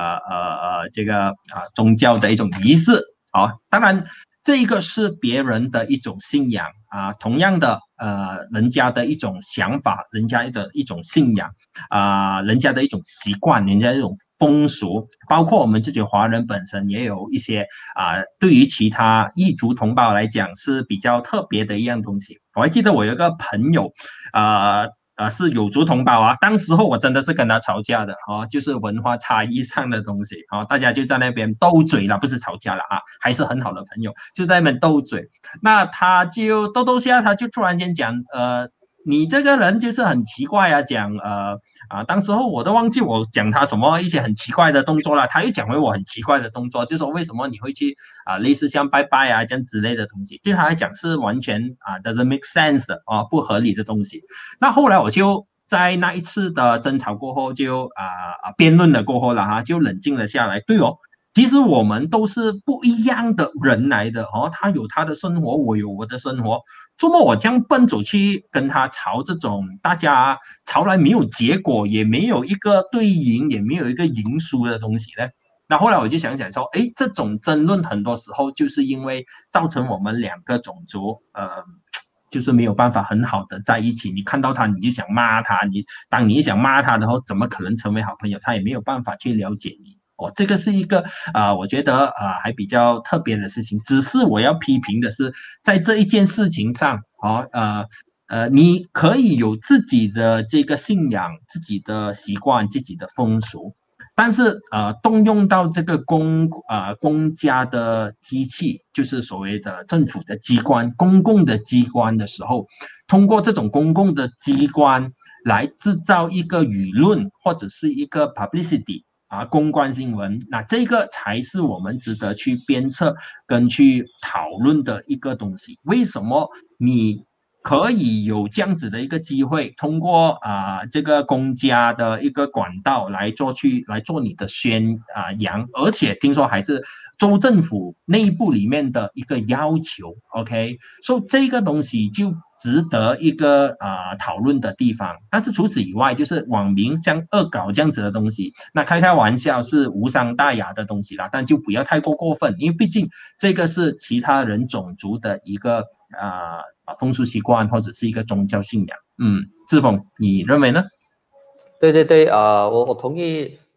宗教的一种仪式当然这个是别人的一种信仰同样的人家的一种想法，人家的一种信仰人家的一种习惯，人家的一种风俗，包括我们自己华人本身也有一些对于其他异族同胞来讲是比较特别的一样东西。我还记得我有一个朋友是有族同胞当时候我真的是跟他吵架的就是文化差异上的东西大家就在那边斗嘴了，不是吵架了还是很好的朋友，就在那边斗嘴。那他就斗下，他就突然间讲你这个人就是很奇怪讲当时候我都忘记我讲他什么一些很奇怪的动作了，他又讲回我很奇怪的动作，就说为什么你会去类似像拜拜这样之类的东西，对他来讲是完全doesn't make sense 的不合理的东西。那后来我就在那一次的争吵过后就辩论了过后了就冷静了下来。对其实我们都是不一样的人来的他有他的生活，我有我的生活，怎么我这样奔走去跟他吵这种大家吵来没有结果，也没有一个对赢，也没有一个赢输的东西呢？那后来我就想想说这种争论很多时候就是因为造成我们2个种族就是没有办法很好的在一起。你看到他你就想骂他，当你想骂他的时候怎么可能成为好朋友，他也没有办法去了解你这个是一个我觉得还比较特别的事情。只是我要批评的是在这一件事情上你可以有自己的这个信仰，自己的习惯，自己的风俗，但是动用到这个公家的机器，就是所谓的政府的机关、公共的机关的时候，通过这种公共的机关来制造一个舆论或者是一个 publicity公关新闻，那这个才是我们值得去鞭策跟去讨论的一个东西。为什么你可以有这样子的一个机会，通过这个公家的一个管道来做你的宣扬，而且听说还是州政府内部里面的一个要求 ，OK， 所以这个东西就值得一个讨论的地方。但是除此以外，就是网民像恶搞这样子的东西，那开玩笑是无伤大雅的东西啦，但就不要太过分，因为毕竟这个是其他人种族的一个风俗习惯或者是一个宗教信仰。志峰，你认为呢？ 对，我同意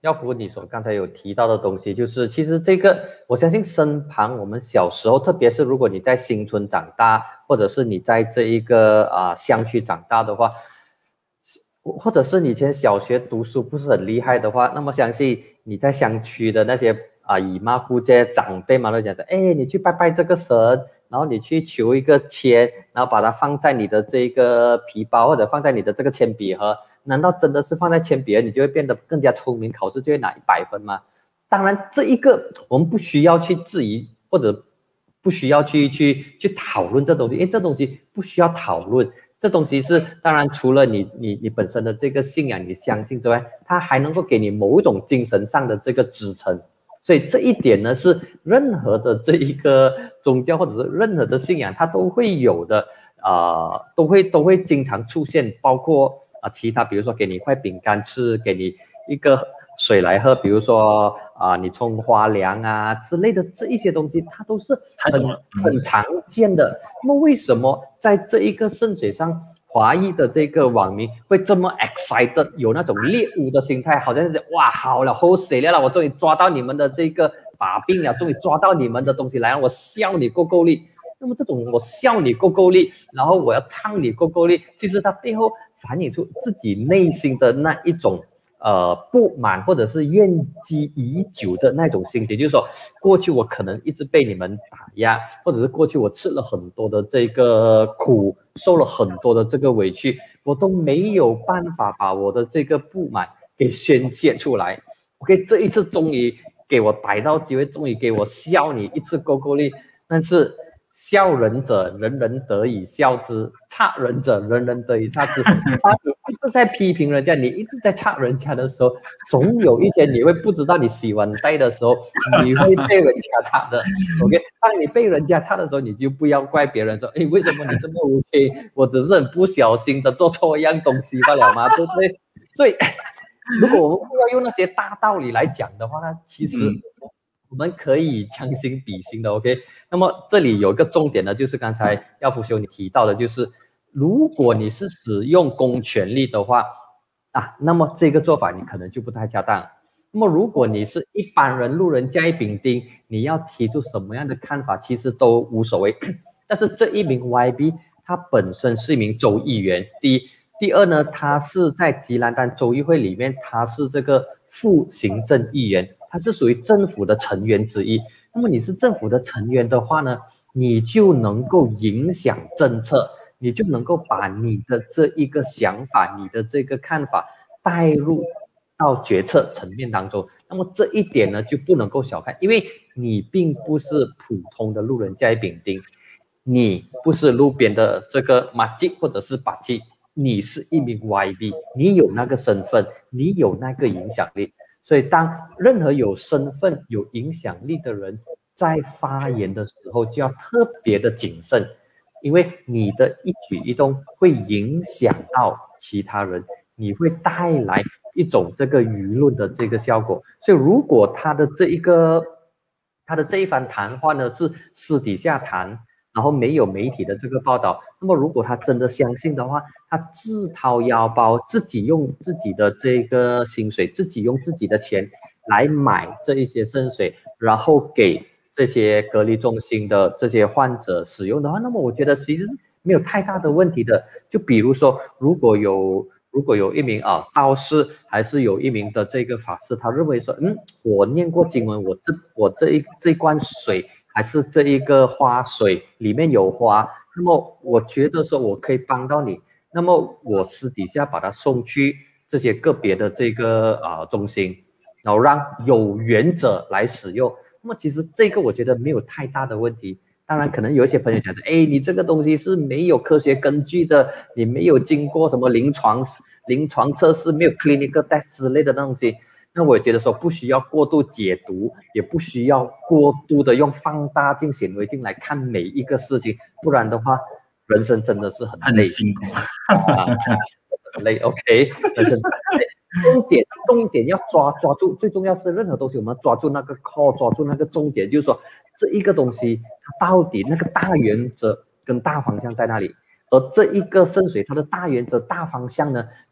耀福你所刚才有提到的东西，就是其实这个我相信身旁我们小时候，特别是如果你在新村长大，或者是你在这一个乡区长大的话，或者是你以前小学读书不是很厉害的话，那么相信你在乡区的那些姨妈姑姐长辈嘛都讲说，哎，你去拜拜这个神，然后你去求一个签，然后把它放在你的这个皮包或者放在你的这个铅笔盒。难道真的是放在铅笔盒你就会变得更加聪明，考试就会拿100分吗？当然这一个我们不需要去质疑，或者不需要去讨论这东西，因为这东西不需要讨论。这东西是当然除了你本身的这个信仰你相信之外，它还能够给你某一种精神上的这个支撑。所以这一点呢是任何的这一个宗教或者是任何的信仰它都会有的，都会经常出现，包括其他比如说给你一块饼干吃，给你一个水来喝，比如说你冲花凉之类的这一些东西，它都是很常见的。那么为什么在这一个圣水上，华裔的这个网民会这么 excited， 有那种猎物的心态，好像是哇好了好死了，我终于抓到你们的这个把柄了，终于抓到你们的东西来，让我笑你够力。那么这种我笑你够力，然后我要唱你够力，其实它背后反映出自己内心的那一种不满或者是怨积已久的那种心情，就是说过去我可能一直被你们打压，或者是过去我吃了很多的这个苦，受了很多的这个委屈，我都没有办法把我的这个不满给宣泄出来。OK， 这一次终于给我逮到机会，终于给我笑你一次够力，但是笑人者人人得以笑之，差人者人人得以差之。你一直在批评人家，你一直在差人家的时候，总有一天你会不知道你洗完带的时候，你会被人家差的。OK， 当你被人家差的时候，你就不要怪别人说，哎，为什么你这么无情？我只是很不小心的做错一样东西罢了嘛，对不对？所以，如果我们不要用那些大道理来讲的话呢，其实我们可以将心比心的 ，OK。那么这里有一个重点呢，就是刚才耀福兄你提到的，就是如果你是使用公权力的话，那么这个做法你可能就不太恰当。那么如果你是一般人路人甲乙丙丁，你要提出什么样的看法，其实都无所谓。但是这一名 YB 他本身是一名州议员，第一，第二呢，他是在吉兰丹州议会里面，他是这个副行政议员。它是属于政府的成员之一，那么你是政府的成员的话呢，你就能够影响政策，你就能够把你的这一个想法，你的这个看法带入到决策层面当中。那么这一点呢，就不能够小看，因为你并不是普通的路人甲乙丙丁，你不是路边的这个马吉或者是把吉，你是一名 YB， 你有那个身份，你有那个影响力。所以当任何有身份有影响力的人在发言的时候，就要特别的谨慎，因为你的一举一动会影响到其他人，你会带来一种这个舆论的这个效果。所以如果他的这一番谈话呢是私底下谈，然后没有媒体的这个报道，那么如果他真的相信的话，他自掏腰包，自己用自己的这个薪水，自己用自己的钱来买这一些圣水，然后给这些隔离中心的这些患者使用的话，那么我觉得其实没有太大的问题的。就比如说，如果有一名道士，还是有一名的这个法师，他认为说，我念过经文，我这一罐水，还是这一个花水里面有花，那么我觉得说我可以帮到你，那么我私底下把它送去这些个别的这个中心，然后让有缘者来使用。那么其实这个我觉得没有太大的问题。当然可能有一些朋友讲说，你这个东西是没有科学根据的，你没有经过什么临床测试，没有 clinical test 之类的东西。那我也觉得说不需要过度解读，也不需要过度的用放大镜、显微镜来看每一个事情，不然的话，人生真的是很累， 很辛苦很累。OK， 人生很累。重点要抓住，最重要是任何东西我们要抓住那个 core， 抓住那个重点，就是说这一个东西它到底那个大原则跟大方向在哪里。而这一个圣水它的大原则大方向呢，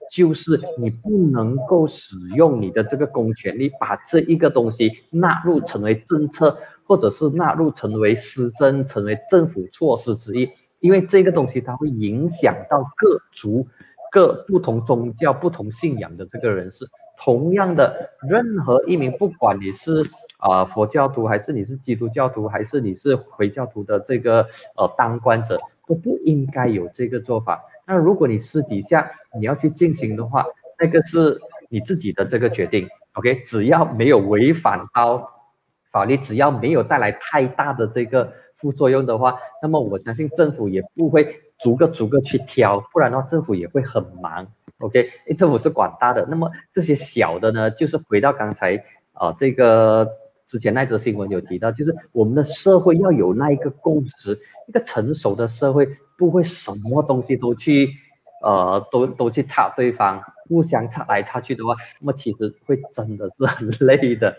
就是你不能够使用你的这个公权力，把这一个东西纳入成为政策，或者是纳入成为施政、成为政府措施之一，因为这个东西它会影响到各族、各不同宗教、不同信仰的这个人士。同样的，任何一名，不管你是佛教徒，还是你是基督教徒，还是你是回教徒的这个当官者，都不应该有这个做法。那如果你私底下你要去进行的话，那个是你自己的这个决定 ，OK？ 只要没有违反到法律，只要没有带来太大的这个副作用的话，那么我相信政府也不会逐个去挑，不然的话政府也会很忙 ，OK？ 因为政府是管大的，那么这些小的呢，就是回到刚才这个之前那则新闻有提到，就是我们的社会要有那一个共识，一个成熟的社会不会什么东西都去都去插对方，互相插来插去的话，那么其实会真的是很累的。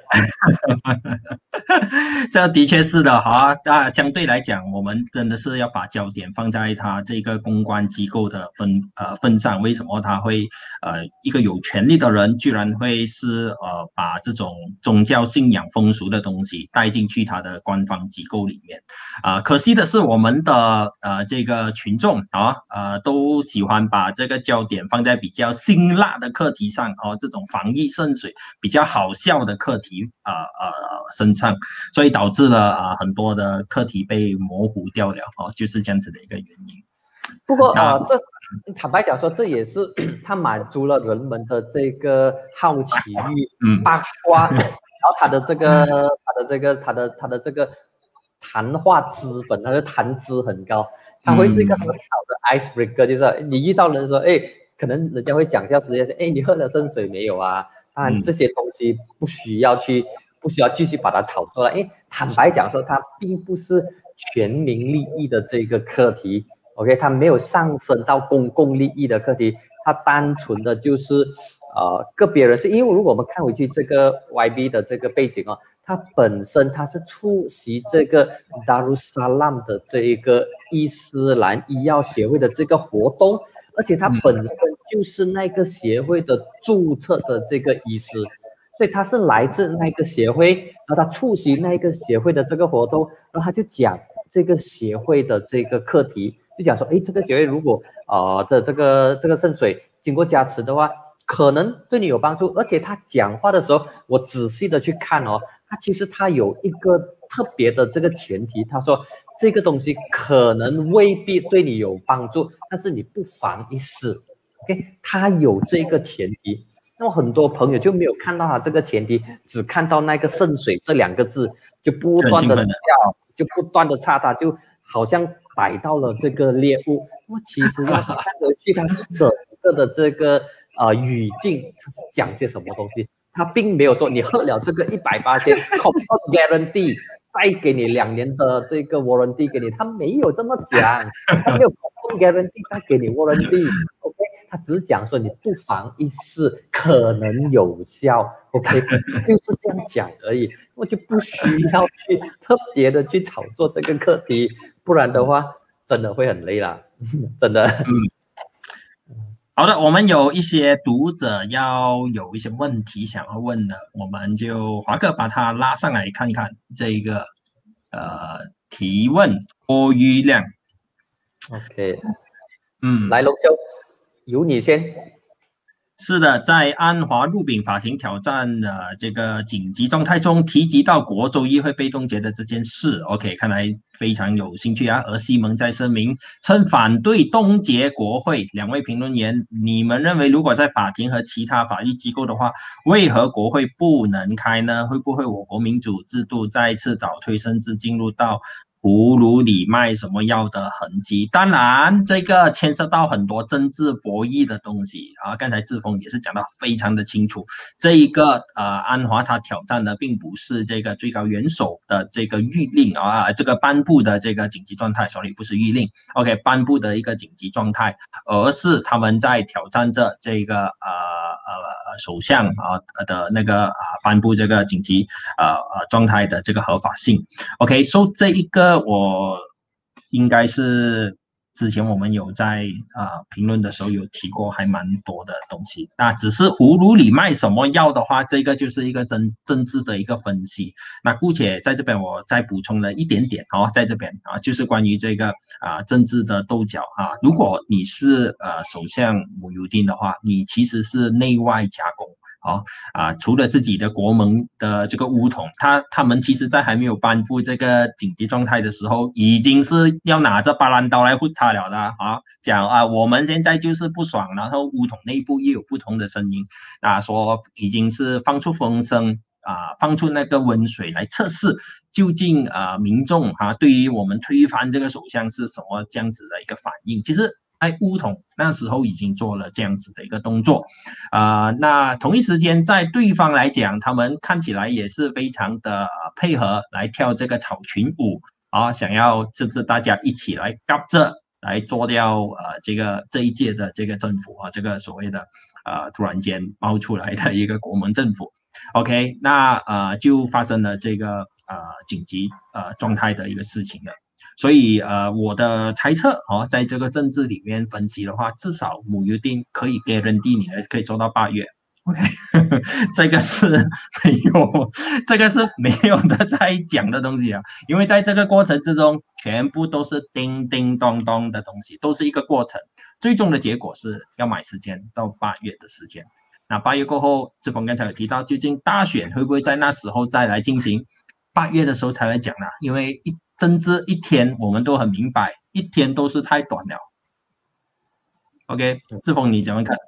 这的确是的哈，相对来讲，我们真的是要把焦点放在他这个公关机构的份上。为什么他会一个有权力的人，居然会是把这种宗教信仰风俗的东西带进去他的官方机构里面？可惜的是，我们的这个群众都喜欢把这个焦点放在比较辛辣的课题上这种防疫渗水比较好笑的课题身上，所以导致了很多的课题被模糊掉了就是这样子的一个原因。 不过这坦白讲说，这也是它满足了人们的这个好奇欲、八卦，然后它的这个谈话资本，它的谈资很高，它会是一个很好的 icebreaker，就是你遇到人说，可能人家会讲笑直接说，你喝了圣水没有啊？这些东西不需要继续把它炒作了，因为坦白讲说，它并不是全民利益的这个课题 ，OK， 它没有上升到公共利益的课题，它单纯的就是个别人是因为如果我们看回去这个 YB 的这个背景他本身他是出席这个 Darussalam 的这一个伊斯兰医药协会的这个活动，而且他本身就是那个协会的注册的这个医师，所以他是来自那个协会，然后他出席那个协会的这个活动，然后他就讲这个协会的这个课题，就讲说，这个协会如果的这个圣水经过加持的话，可能对你有帮助。而且他讲话的时候，我仔细的去看他其实他有一个特别的这个前提，他说这个东西可能未必对你有帮助，但是你不妨一试 ，OK？ 他有这个前提。那么很多朋友就没有看到他这个前提，只看到那个圣水这2个字，就不断的叫，就不断的插他，就好像逮到了这个猎物。那么其实要看回去他整个的这个语境，他是讲些什么东西。他并没有说你喝了这个180% confirm guarantee， 再给你2年的这个 warranty 给你，他没有这么讲，他没有 confirm guarantee 再给你 warranty。OK， 他只讲说你不妨一试，可能有效。OK， 就是这样讲而已，我就不需要去特别的去炒作这个课题，不然的话真的会很累啦，真的。 好的，我们有一些读者要有一些问题想要问的，我们就华哥把他拉上来看看这个提问郭玉亮。 OK， 来龙兄，由你先。 是的，在安华入禀法庭挑战这个紧急状态中提及到国州议会被冻结的这件事 ，OK， 看来非常有兴趣而西蒙在声明称反对冻结国会。2位评论员，你们认为如果在法庭和其他法律机构的话，为何国会不能开呢？会不会我国民主制度再次倒退，甚至进入到葫芦里卖什么药的痕迹？当然，这个牵涉到很多政治博弈的东西刚才志峰也是讲得非常的清楚。这一个安华他挑战的并不是这个最高元首的这个谕令这个颁布的这个紧急状态 ，sorry， 不是谕令 ，OK， 颁布的一个紧急状态，而是他们在挑战着这个首相的那个颁布这个紧急状态的这个合法性。OK， so 这一个我应该是之前我们有在评论的时候有提过，还蛮多的东西。那只是葫芦里卖什么药的话，这个就是一个政治的一个分析。那姑且在这边我再补充了一点点在这边就是关于这个政治的斗角如果你是首相慕尤丁的话，你其实是内外夹攻。除了自己的国盟的这个巫统，他们其实在还没有颁布这个紧急状态的时候，已经是要拿着巴兰刀来护他了的讲我们现在就是不爽，然后巫统内部也有不同的声音说已经是放出风声放出那个温水来测试究竟民众对于我们推翻这个首相是什么这样子的一个反应。其实巫统那时候已经做了这样子的一个动作那同一时间在对方来讲，他们看起来也是非常的配合来跳这个草裙舞想要是不是大家一起来搞着来做掉这一届的这个政府这个所谓的突然间冒出来的一个国盟政府。OK， 那就发生了这个紧急状态的一个事情了。所以我的猜测在这个政治里面分析的话，至少慕尤丁可以 guarantee 你可以做到8月。OK， 这个是没有的在讲的东西因为在这个过程之中，全部都是叮叮咚咚的东西，都是一个过程，最终的结果是要买时间到8月的时间。那8月过后，志峰刚才有提到，究竟大选会不会在那时候再来进行？8月的时候才来讲因为政治一天我们都很明白，一天都是太短了。OK， 志峰你怎么看？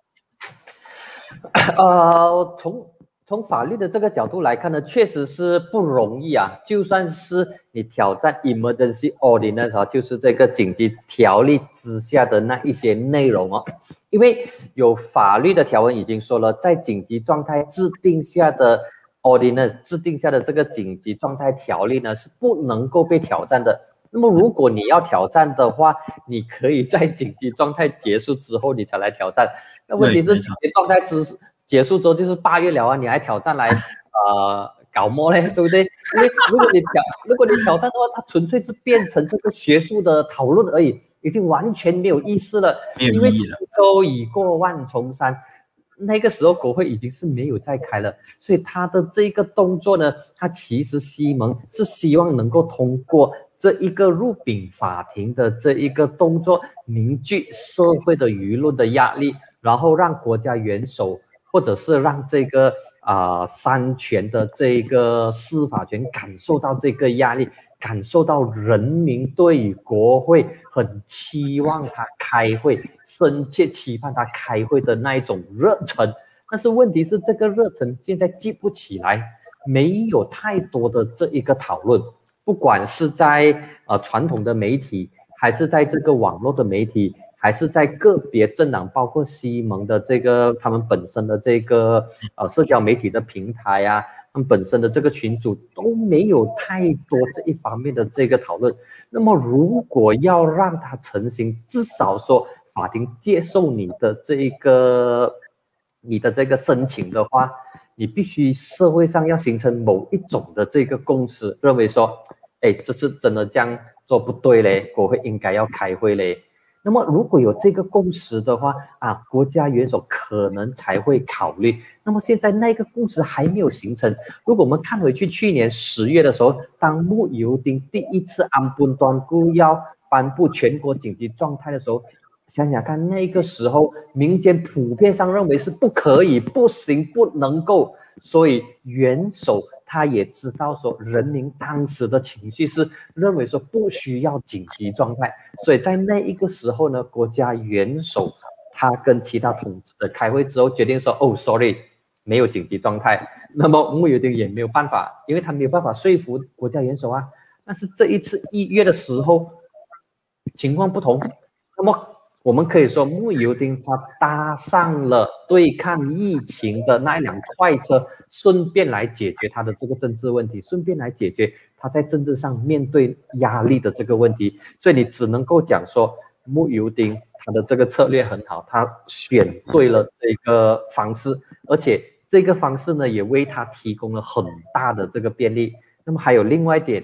从法律的这个角度来看呢，确实是不容易就算是你挑战 emergency ordinance 就是这个紧急条例之下的那一些内容因为有法律的条文已经说了，在紧急状态制定下的 ordinance 制定下的这个紧急状态条例呢是不能够被挑战的。那么如果你要挑战的话，你可以在紧急状态结束之后你才来挑战。那问题是紧急状态结束之后就是8月了你还挑战来搞么呢？对不对？因为如果你挑战的话，它纯粹是变成这个学术的讨论而已，已经完全没有意思了。因为轻舟已过万重山。那个时候国会已经是没有再开了，所以他的这个动作呢，他其实西蒙是希望能够通过这一个入禀法庭的这一个动作，凝聚社会的舆论的压力，然后让国家元首或者是让这个三权的这个司法权感受到这个压力，感受到人民对于国会很期望他开会，深切期盼他开会的那一种热忱。但是问题是这个热忱现在记不起来，没有太多的这一个讨论，不管是在传统的媒体，还是在这个网络的媒体，还是在个别政党，包括西蒙的这个他们本身的这个社交媒体的平台他们本身的这个群组都没有太多这一方面的这个讨论。那么如果要让它成型，至少说法庭接受你的这个申请的话，你必须社会上要形成某一种的这个共识，认为说这是真的这样做不对嘞，国会应该要开会嘞。那么如果有这个共识的话国家元首可能才会考虑。那么现在那个共识还没有形成。如果我们看回去去年10月的时候，当慕尤丁第一次安本端固要颁布全国紧急状态的时候，想想看，那个时候民间普遍上认为是不可以、不行、不能够，所以元首他也知道说人民当时的情绪是认为说不需要紧急状态，所以在那一个时候呢，国家元首他跟其他统治者开会之后决定说sorry， 没有紧急状态。那么慕尤丁也没有办法，因为他没有办法说服国家元首但是这一次1月的时候情况不同，那么我们可以说慕尤丁他搭上了对抗疫情的那一辆快车，顺便来解决他的这个政治问题，顺便来解决他在政治上面对压力的这个问题。所以你只能够讲说慕尤丁他的这个策略很好，他选对了这个方式，而且这个方式呢也为他提供了很大的这个便利。那么还有另外一点，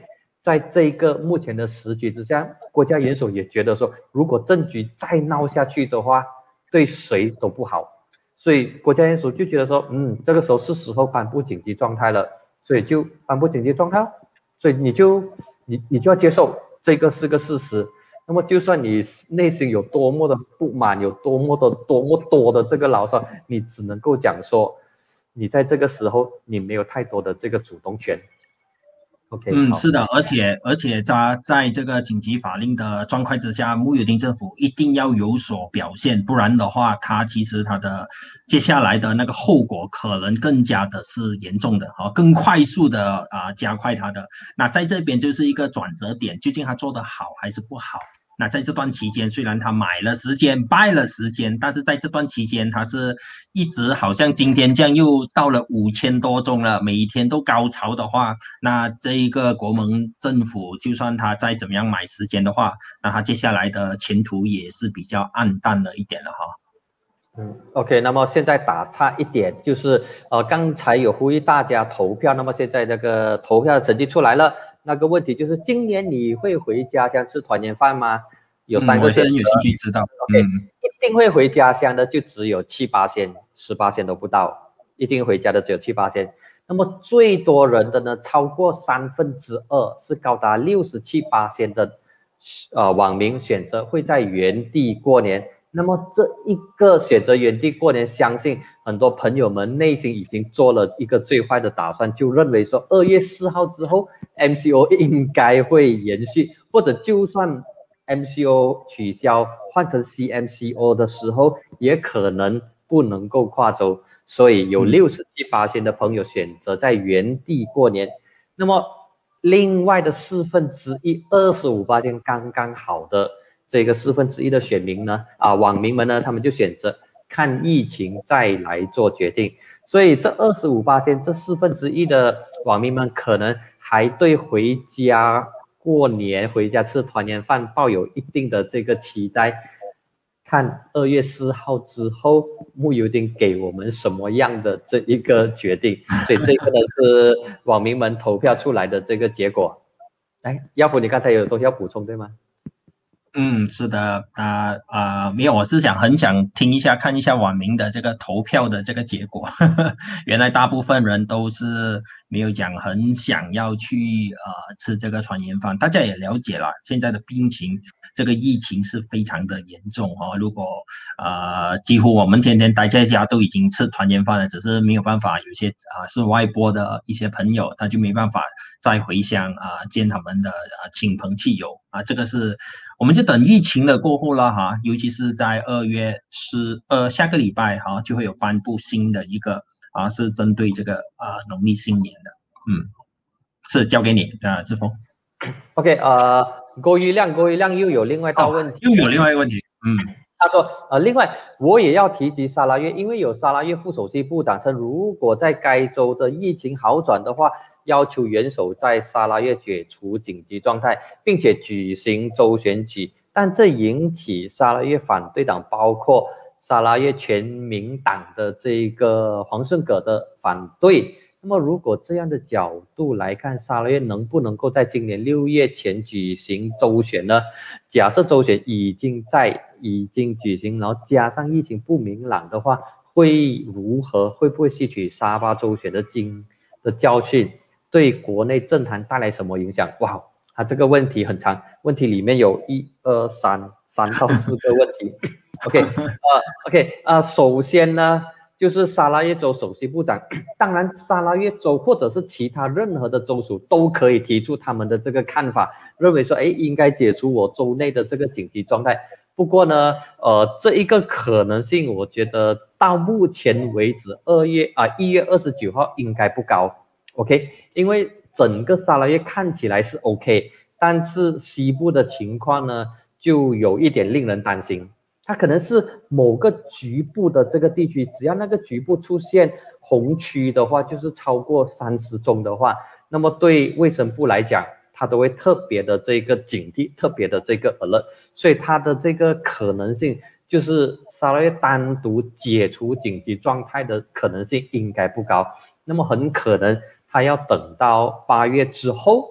在这个目前的时局之下，国家元首也觉得说，如果政局再闹下去的话，对谁都不好。所以国家元首就觉得说，这个时候是时候颁布紧急状态了，所以就颁布紧急状态。所以你就要接受这个是个事实。那么就算你内心有多么的不满，有多么多的这个牢骚，你只能够讲说，你在这个时候你没有太多的这个主动权。OK， 是的，而且在这个紧急法令的状况之下，慕尤丁政府一定要有所表现，不然的话，其实他的接下来的那个后果可能更加的是严重的，更快速的加快他的。那在这边就是一个转折点，究竟他做得好还是不好？那在这段期间，虽然他买了时间，败了时间，但是在这段期间，他是一直好像今天这样又到了5000多宗了，每一天都高潮的话，那这一个国盟政府，就算他再怎么样买时间的话，那他接下来的前途也是比较暗淡了一点了哈。 OK， 那么现在打岔一点，就是刚才有呼吁大家投票，那么现在这个投票的成绩出来了。那个问题就是，今年你会回家乡吃团圆饭吗？有3个选择。 我很有兴趣知道。 OK，一定会回家乡的就只有7%， 10%都不到，一定回家的只有7%。那么最多人的呢，超过2/3，是高达67%的网民选择会在原地过年。那么这一个选择原地过年，相信很多朋友们内心已经做了一个最坏的打算，就认为说2月4号之后 MCO 应该会延续，或者就算 MCO 取消换成 CMCO 的时候，也可能不能够跨州。所以有67%的朋友选择在原地过年。那么另外的1/4 25%刚刚好的这个1/4的选民呢，网民们呢，他们就选择看疫情再来做决定。所以这25%，这1/4的网民们可能还对回家过年、回家吃团圆饭抱有一定的这个期待，看2月4号之后慕尤丁给我们什么样的这一个决定。所以这个呢是网民们投票出来的这个结果。耀福，你刚才有东西要补充对吗？ 是的，没有，我是很想听一下，看一下网民的这个投票的这个结果。原来大部分人都是没有讲很想要去吃这个团圆饭。大家也了解了，现在的病情，这个疫情是非常的严重如果几乎我们天天待在家都已经吃团圆饭了，只是没有办法，有些是外拨的一些朋友，他就没办法再回乡见他们的亲朋戚友这个是。我们就等疫情的过后了尤其是在2月下个礼拜就会有颁布新的一个是针对这个农历新年的。是交给你志峰。 OK， 郭玉亮又有另外一道问题， 又有另外一个问题。 他说另外我也要提及沙拉越，因为有沙拉越副首席部长称，如果在该州的疫情好转的话，要求元首在沙拉越解除紧急状态，并且举行州选举，但这引起沙拉越反对党，包括沙拉越全民党的这个黄顺葛的反对。那么如果这样的角度来看，沙拉越能不能够在今年6月前举行州选呢？假设州选已经举行，然后加上疫情不明朗的话，会如何？会不会吸取沙巴州选的教训？对国内政坛带来什么影响？哇，他这个问题很长，问题里面有3到4个问题。OK， 首先呢，就是沙拉越州首席部长，当然沙拉越州或者是其他任何的州属都可以提出他们的这个看法，认为说，应该解除我州内的这个紧急状态。不过呢，这一个可能性，我觉得到目前为止1月29号应该不高。OK， 因为整个沙拉越看起来是 OK， 但是西部的情况呢，就有一点令人担心。它可能是某个局部的这个地区，只要那个局部出现红区的话，就是超过30宗的话，那么对卫生部来讲，它都会特别的这个警惕，特别的这个 alert， 所以它的这个可能性就是沙拉越单独解除紧急状态的可能性应该不高，那么很可能他要等到8月之后，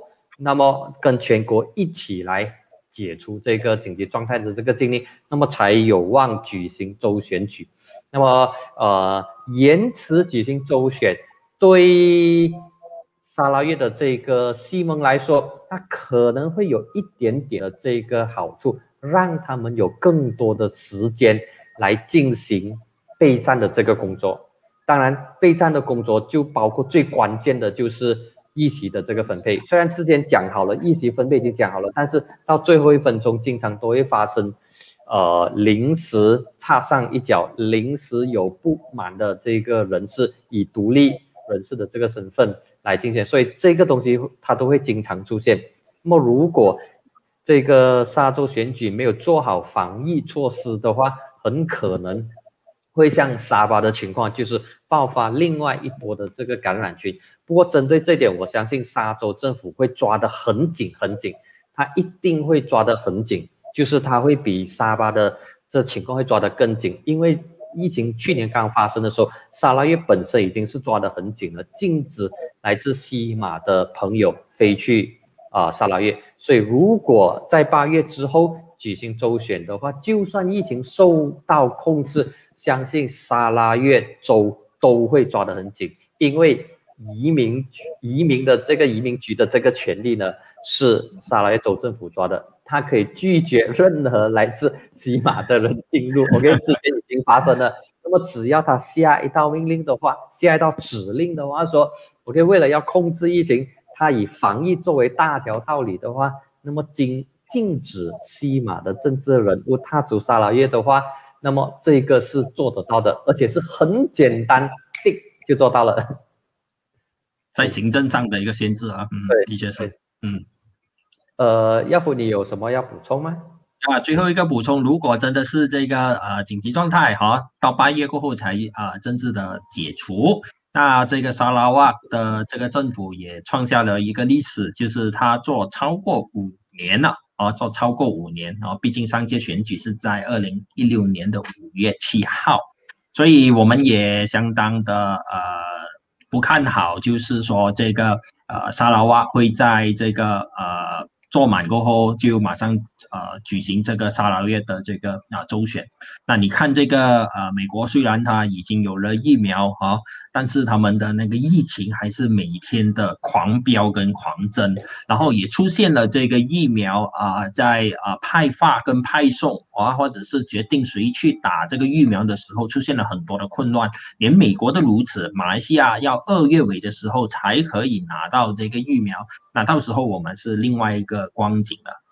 那么跟全国一起来解除这个紧急状态的这个禁令，那么才有望举行州选举。那么延迟举行州选，对沙拉越的这个西蒙来说，它可能会有一点点的这个好处，让他们有更多的时间来进行备战的这个工作。当然，备战的工作就包括最关键的就是议席的这个分配。虽然之前讲好了，议席分配已经讲好了，但是到最后1分钟，经常都会发生临时插上一脚，临时有不满的这个人士以独立人士的这个身份来竞选，所以这个东西它都会经常出现。那么如果这个沙州选举没有做好防疫措施的话，很可能会像沙巴的情况，就是爆发另外一波的这个感染群。不过针对这点，我相信沙州政府会抓得很紧很紧，他一定会抓得很紧，就是他会比沙巴的这情况会抓得更紧，因为疫情去年刚发生的时候，沙拉越本身已经是抓得很紧了，禁止来自西马的朋友飞去沙拉越。所以如果在8月之后举行州选的话，就算疫情受到控制，相信沙拉越州都会抓得很紧，因为移民的这个移民局的这个权利呢，是沙拉越州政府抓的，他可以拒绝任何来自西马的人进入。OK， 之前已经发生了。那么只要他下一道命令的话，下一道指令的话说 ，OK， 为了要控制疫情，他以防疫作为大条道理的话，那么禁止西马的政治人物踏足沙拉越的话，那么这个是做得到的，而且是很简单，定就做到了。 在行政上的一个限制啊， 对， 的确是， 要不你有什么要补充吗？ 最后一个补充，如果真的是这个紧急状态到8月过后才正式的解除，那这个沙拉哇的这个政府也创下了一个历史，就是他做超过5年了做超过5年毕竟上届选举是在2016年的5月7号，所以我们也相当的不看好，就是说这个沙拉哇会在这个做满过后就马上举行这个沙拉越的这个州选。那你看这个美国虽然它已经有了疫苗但是他们的那个疫情还是每天的狂飙跟狂增，然后也出现了这个疫苗在派发跟派送或者是决定谁去打这个疫苗的时候出现了很多的混乱，连美国都如此，马来西亚要2月尾的时候才可以拿到这个疫苗，那到时候我们是另外一个光景了。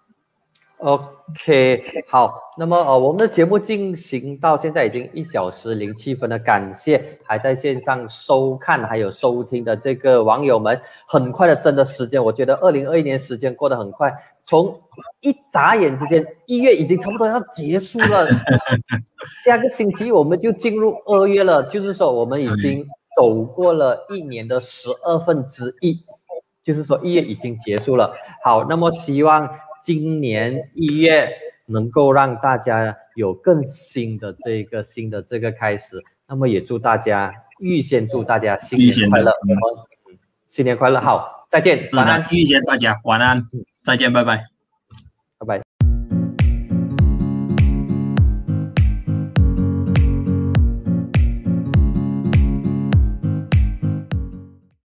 OK， 好，那么我们的节目进行到现在已经1小时07分了，感谢还在线上收看还有收听的这个网友们。很快的，真的时间，我觉得2021年时间过得很快，从一眨眼之间1月已经差不多要结束了，下个星期我们就进入2月了，就是说我们已经走过了1年的1/12，就是说1月已经结束了。好，那么希望今年1月能够让大家有更新的这个开始，那么也预先祝大家新年快乐，新年快乐，好，再见，晚安， 预先大家晚安，再见，拜拜。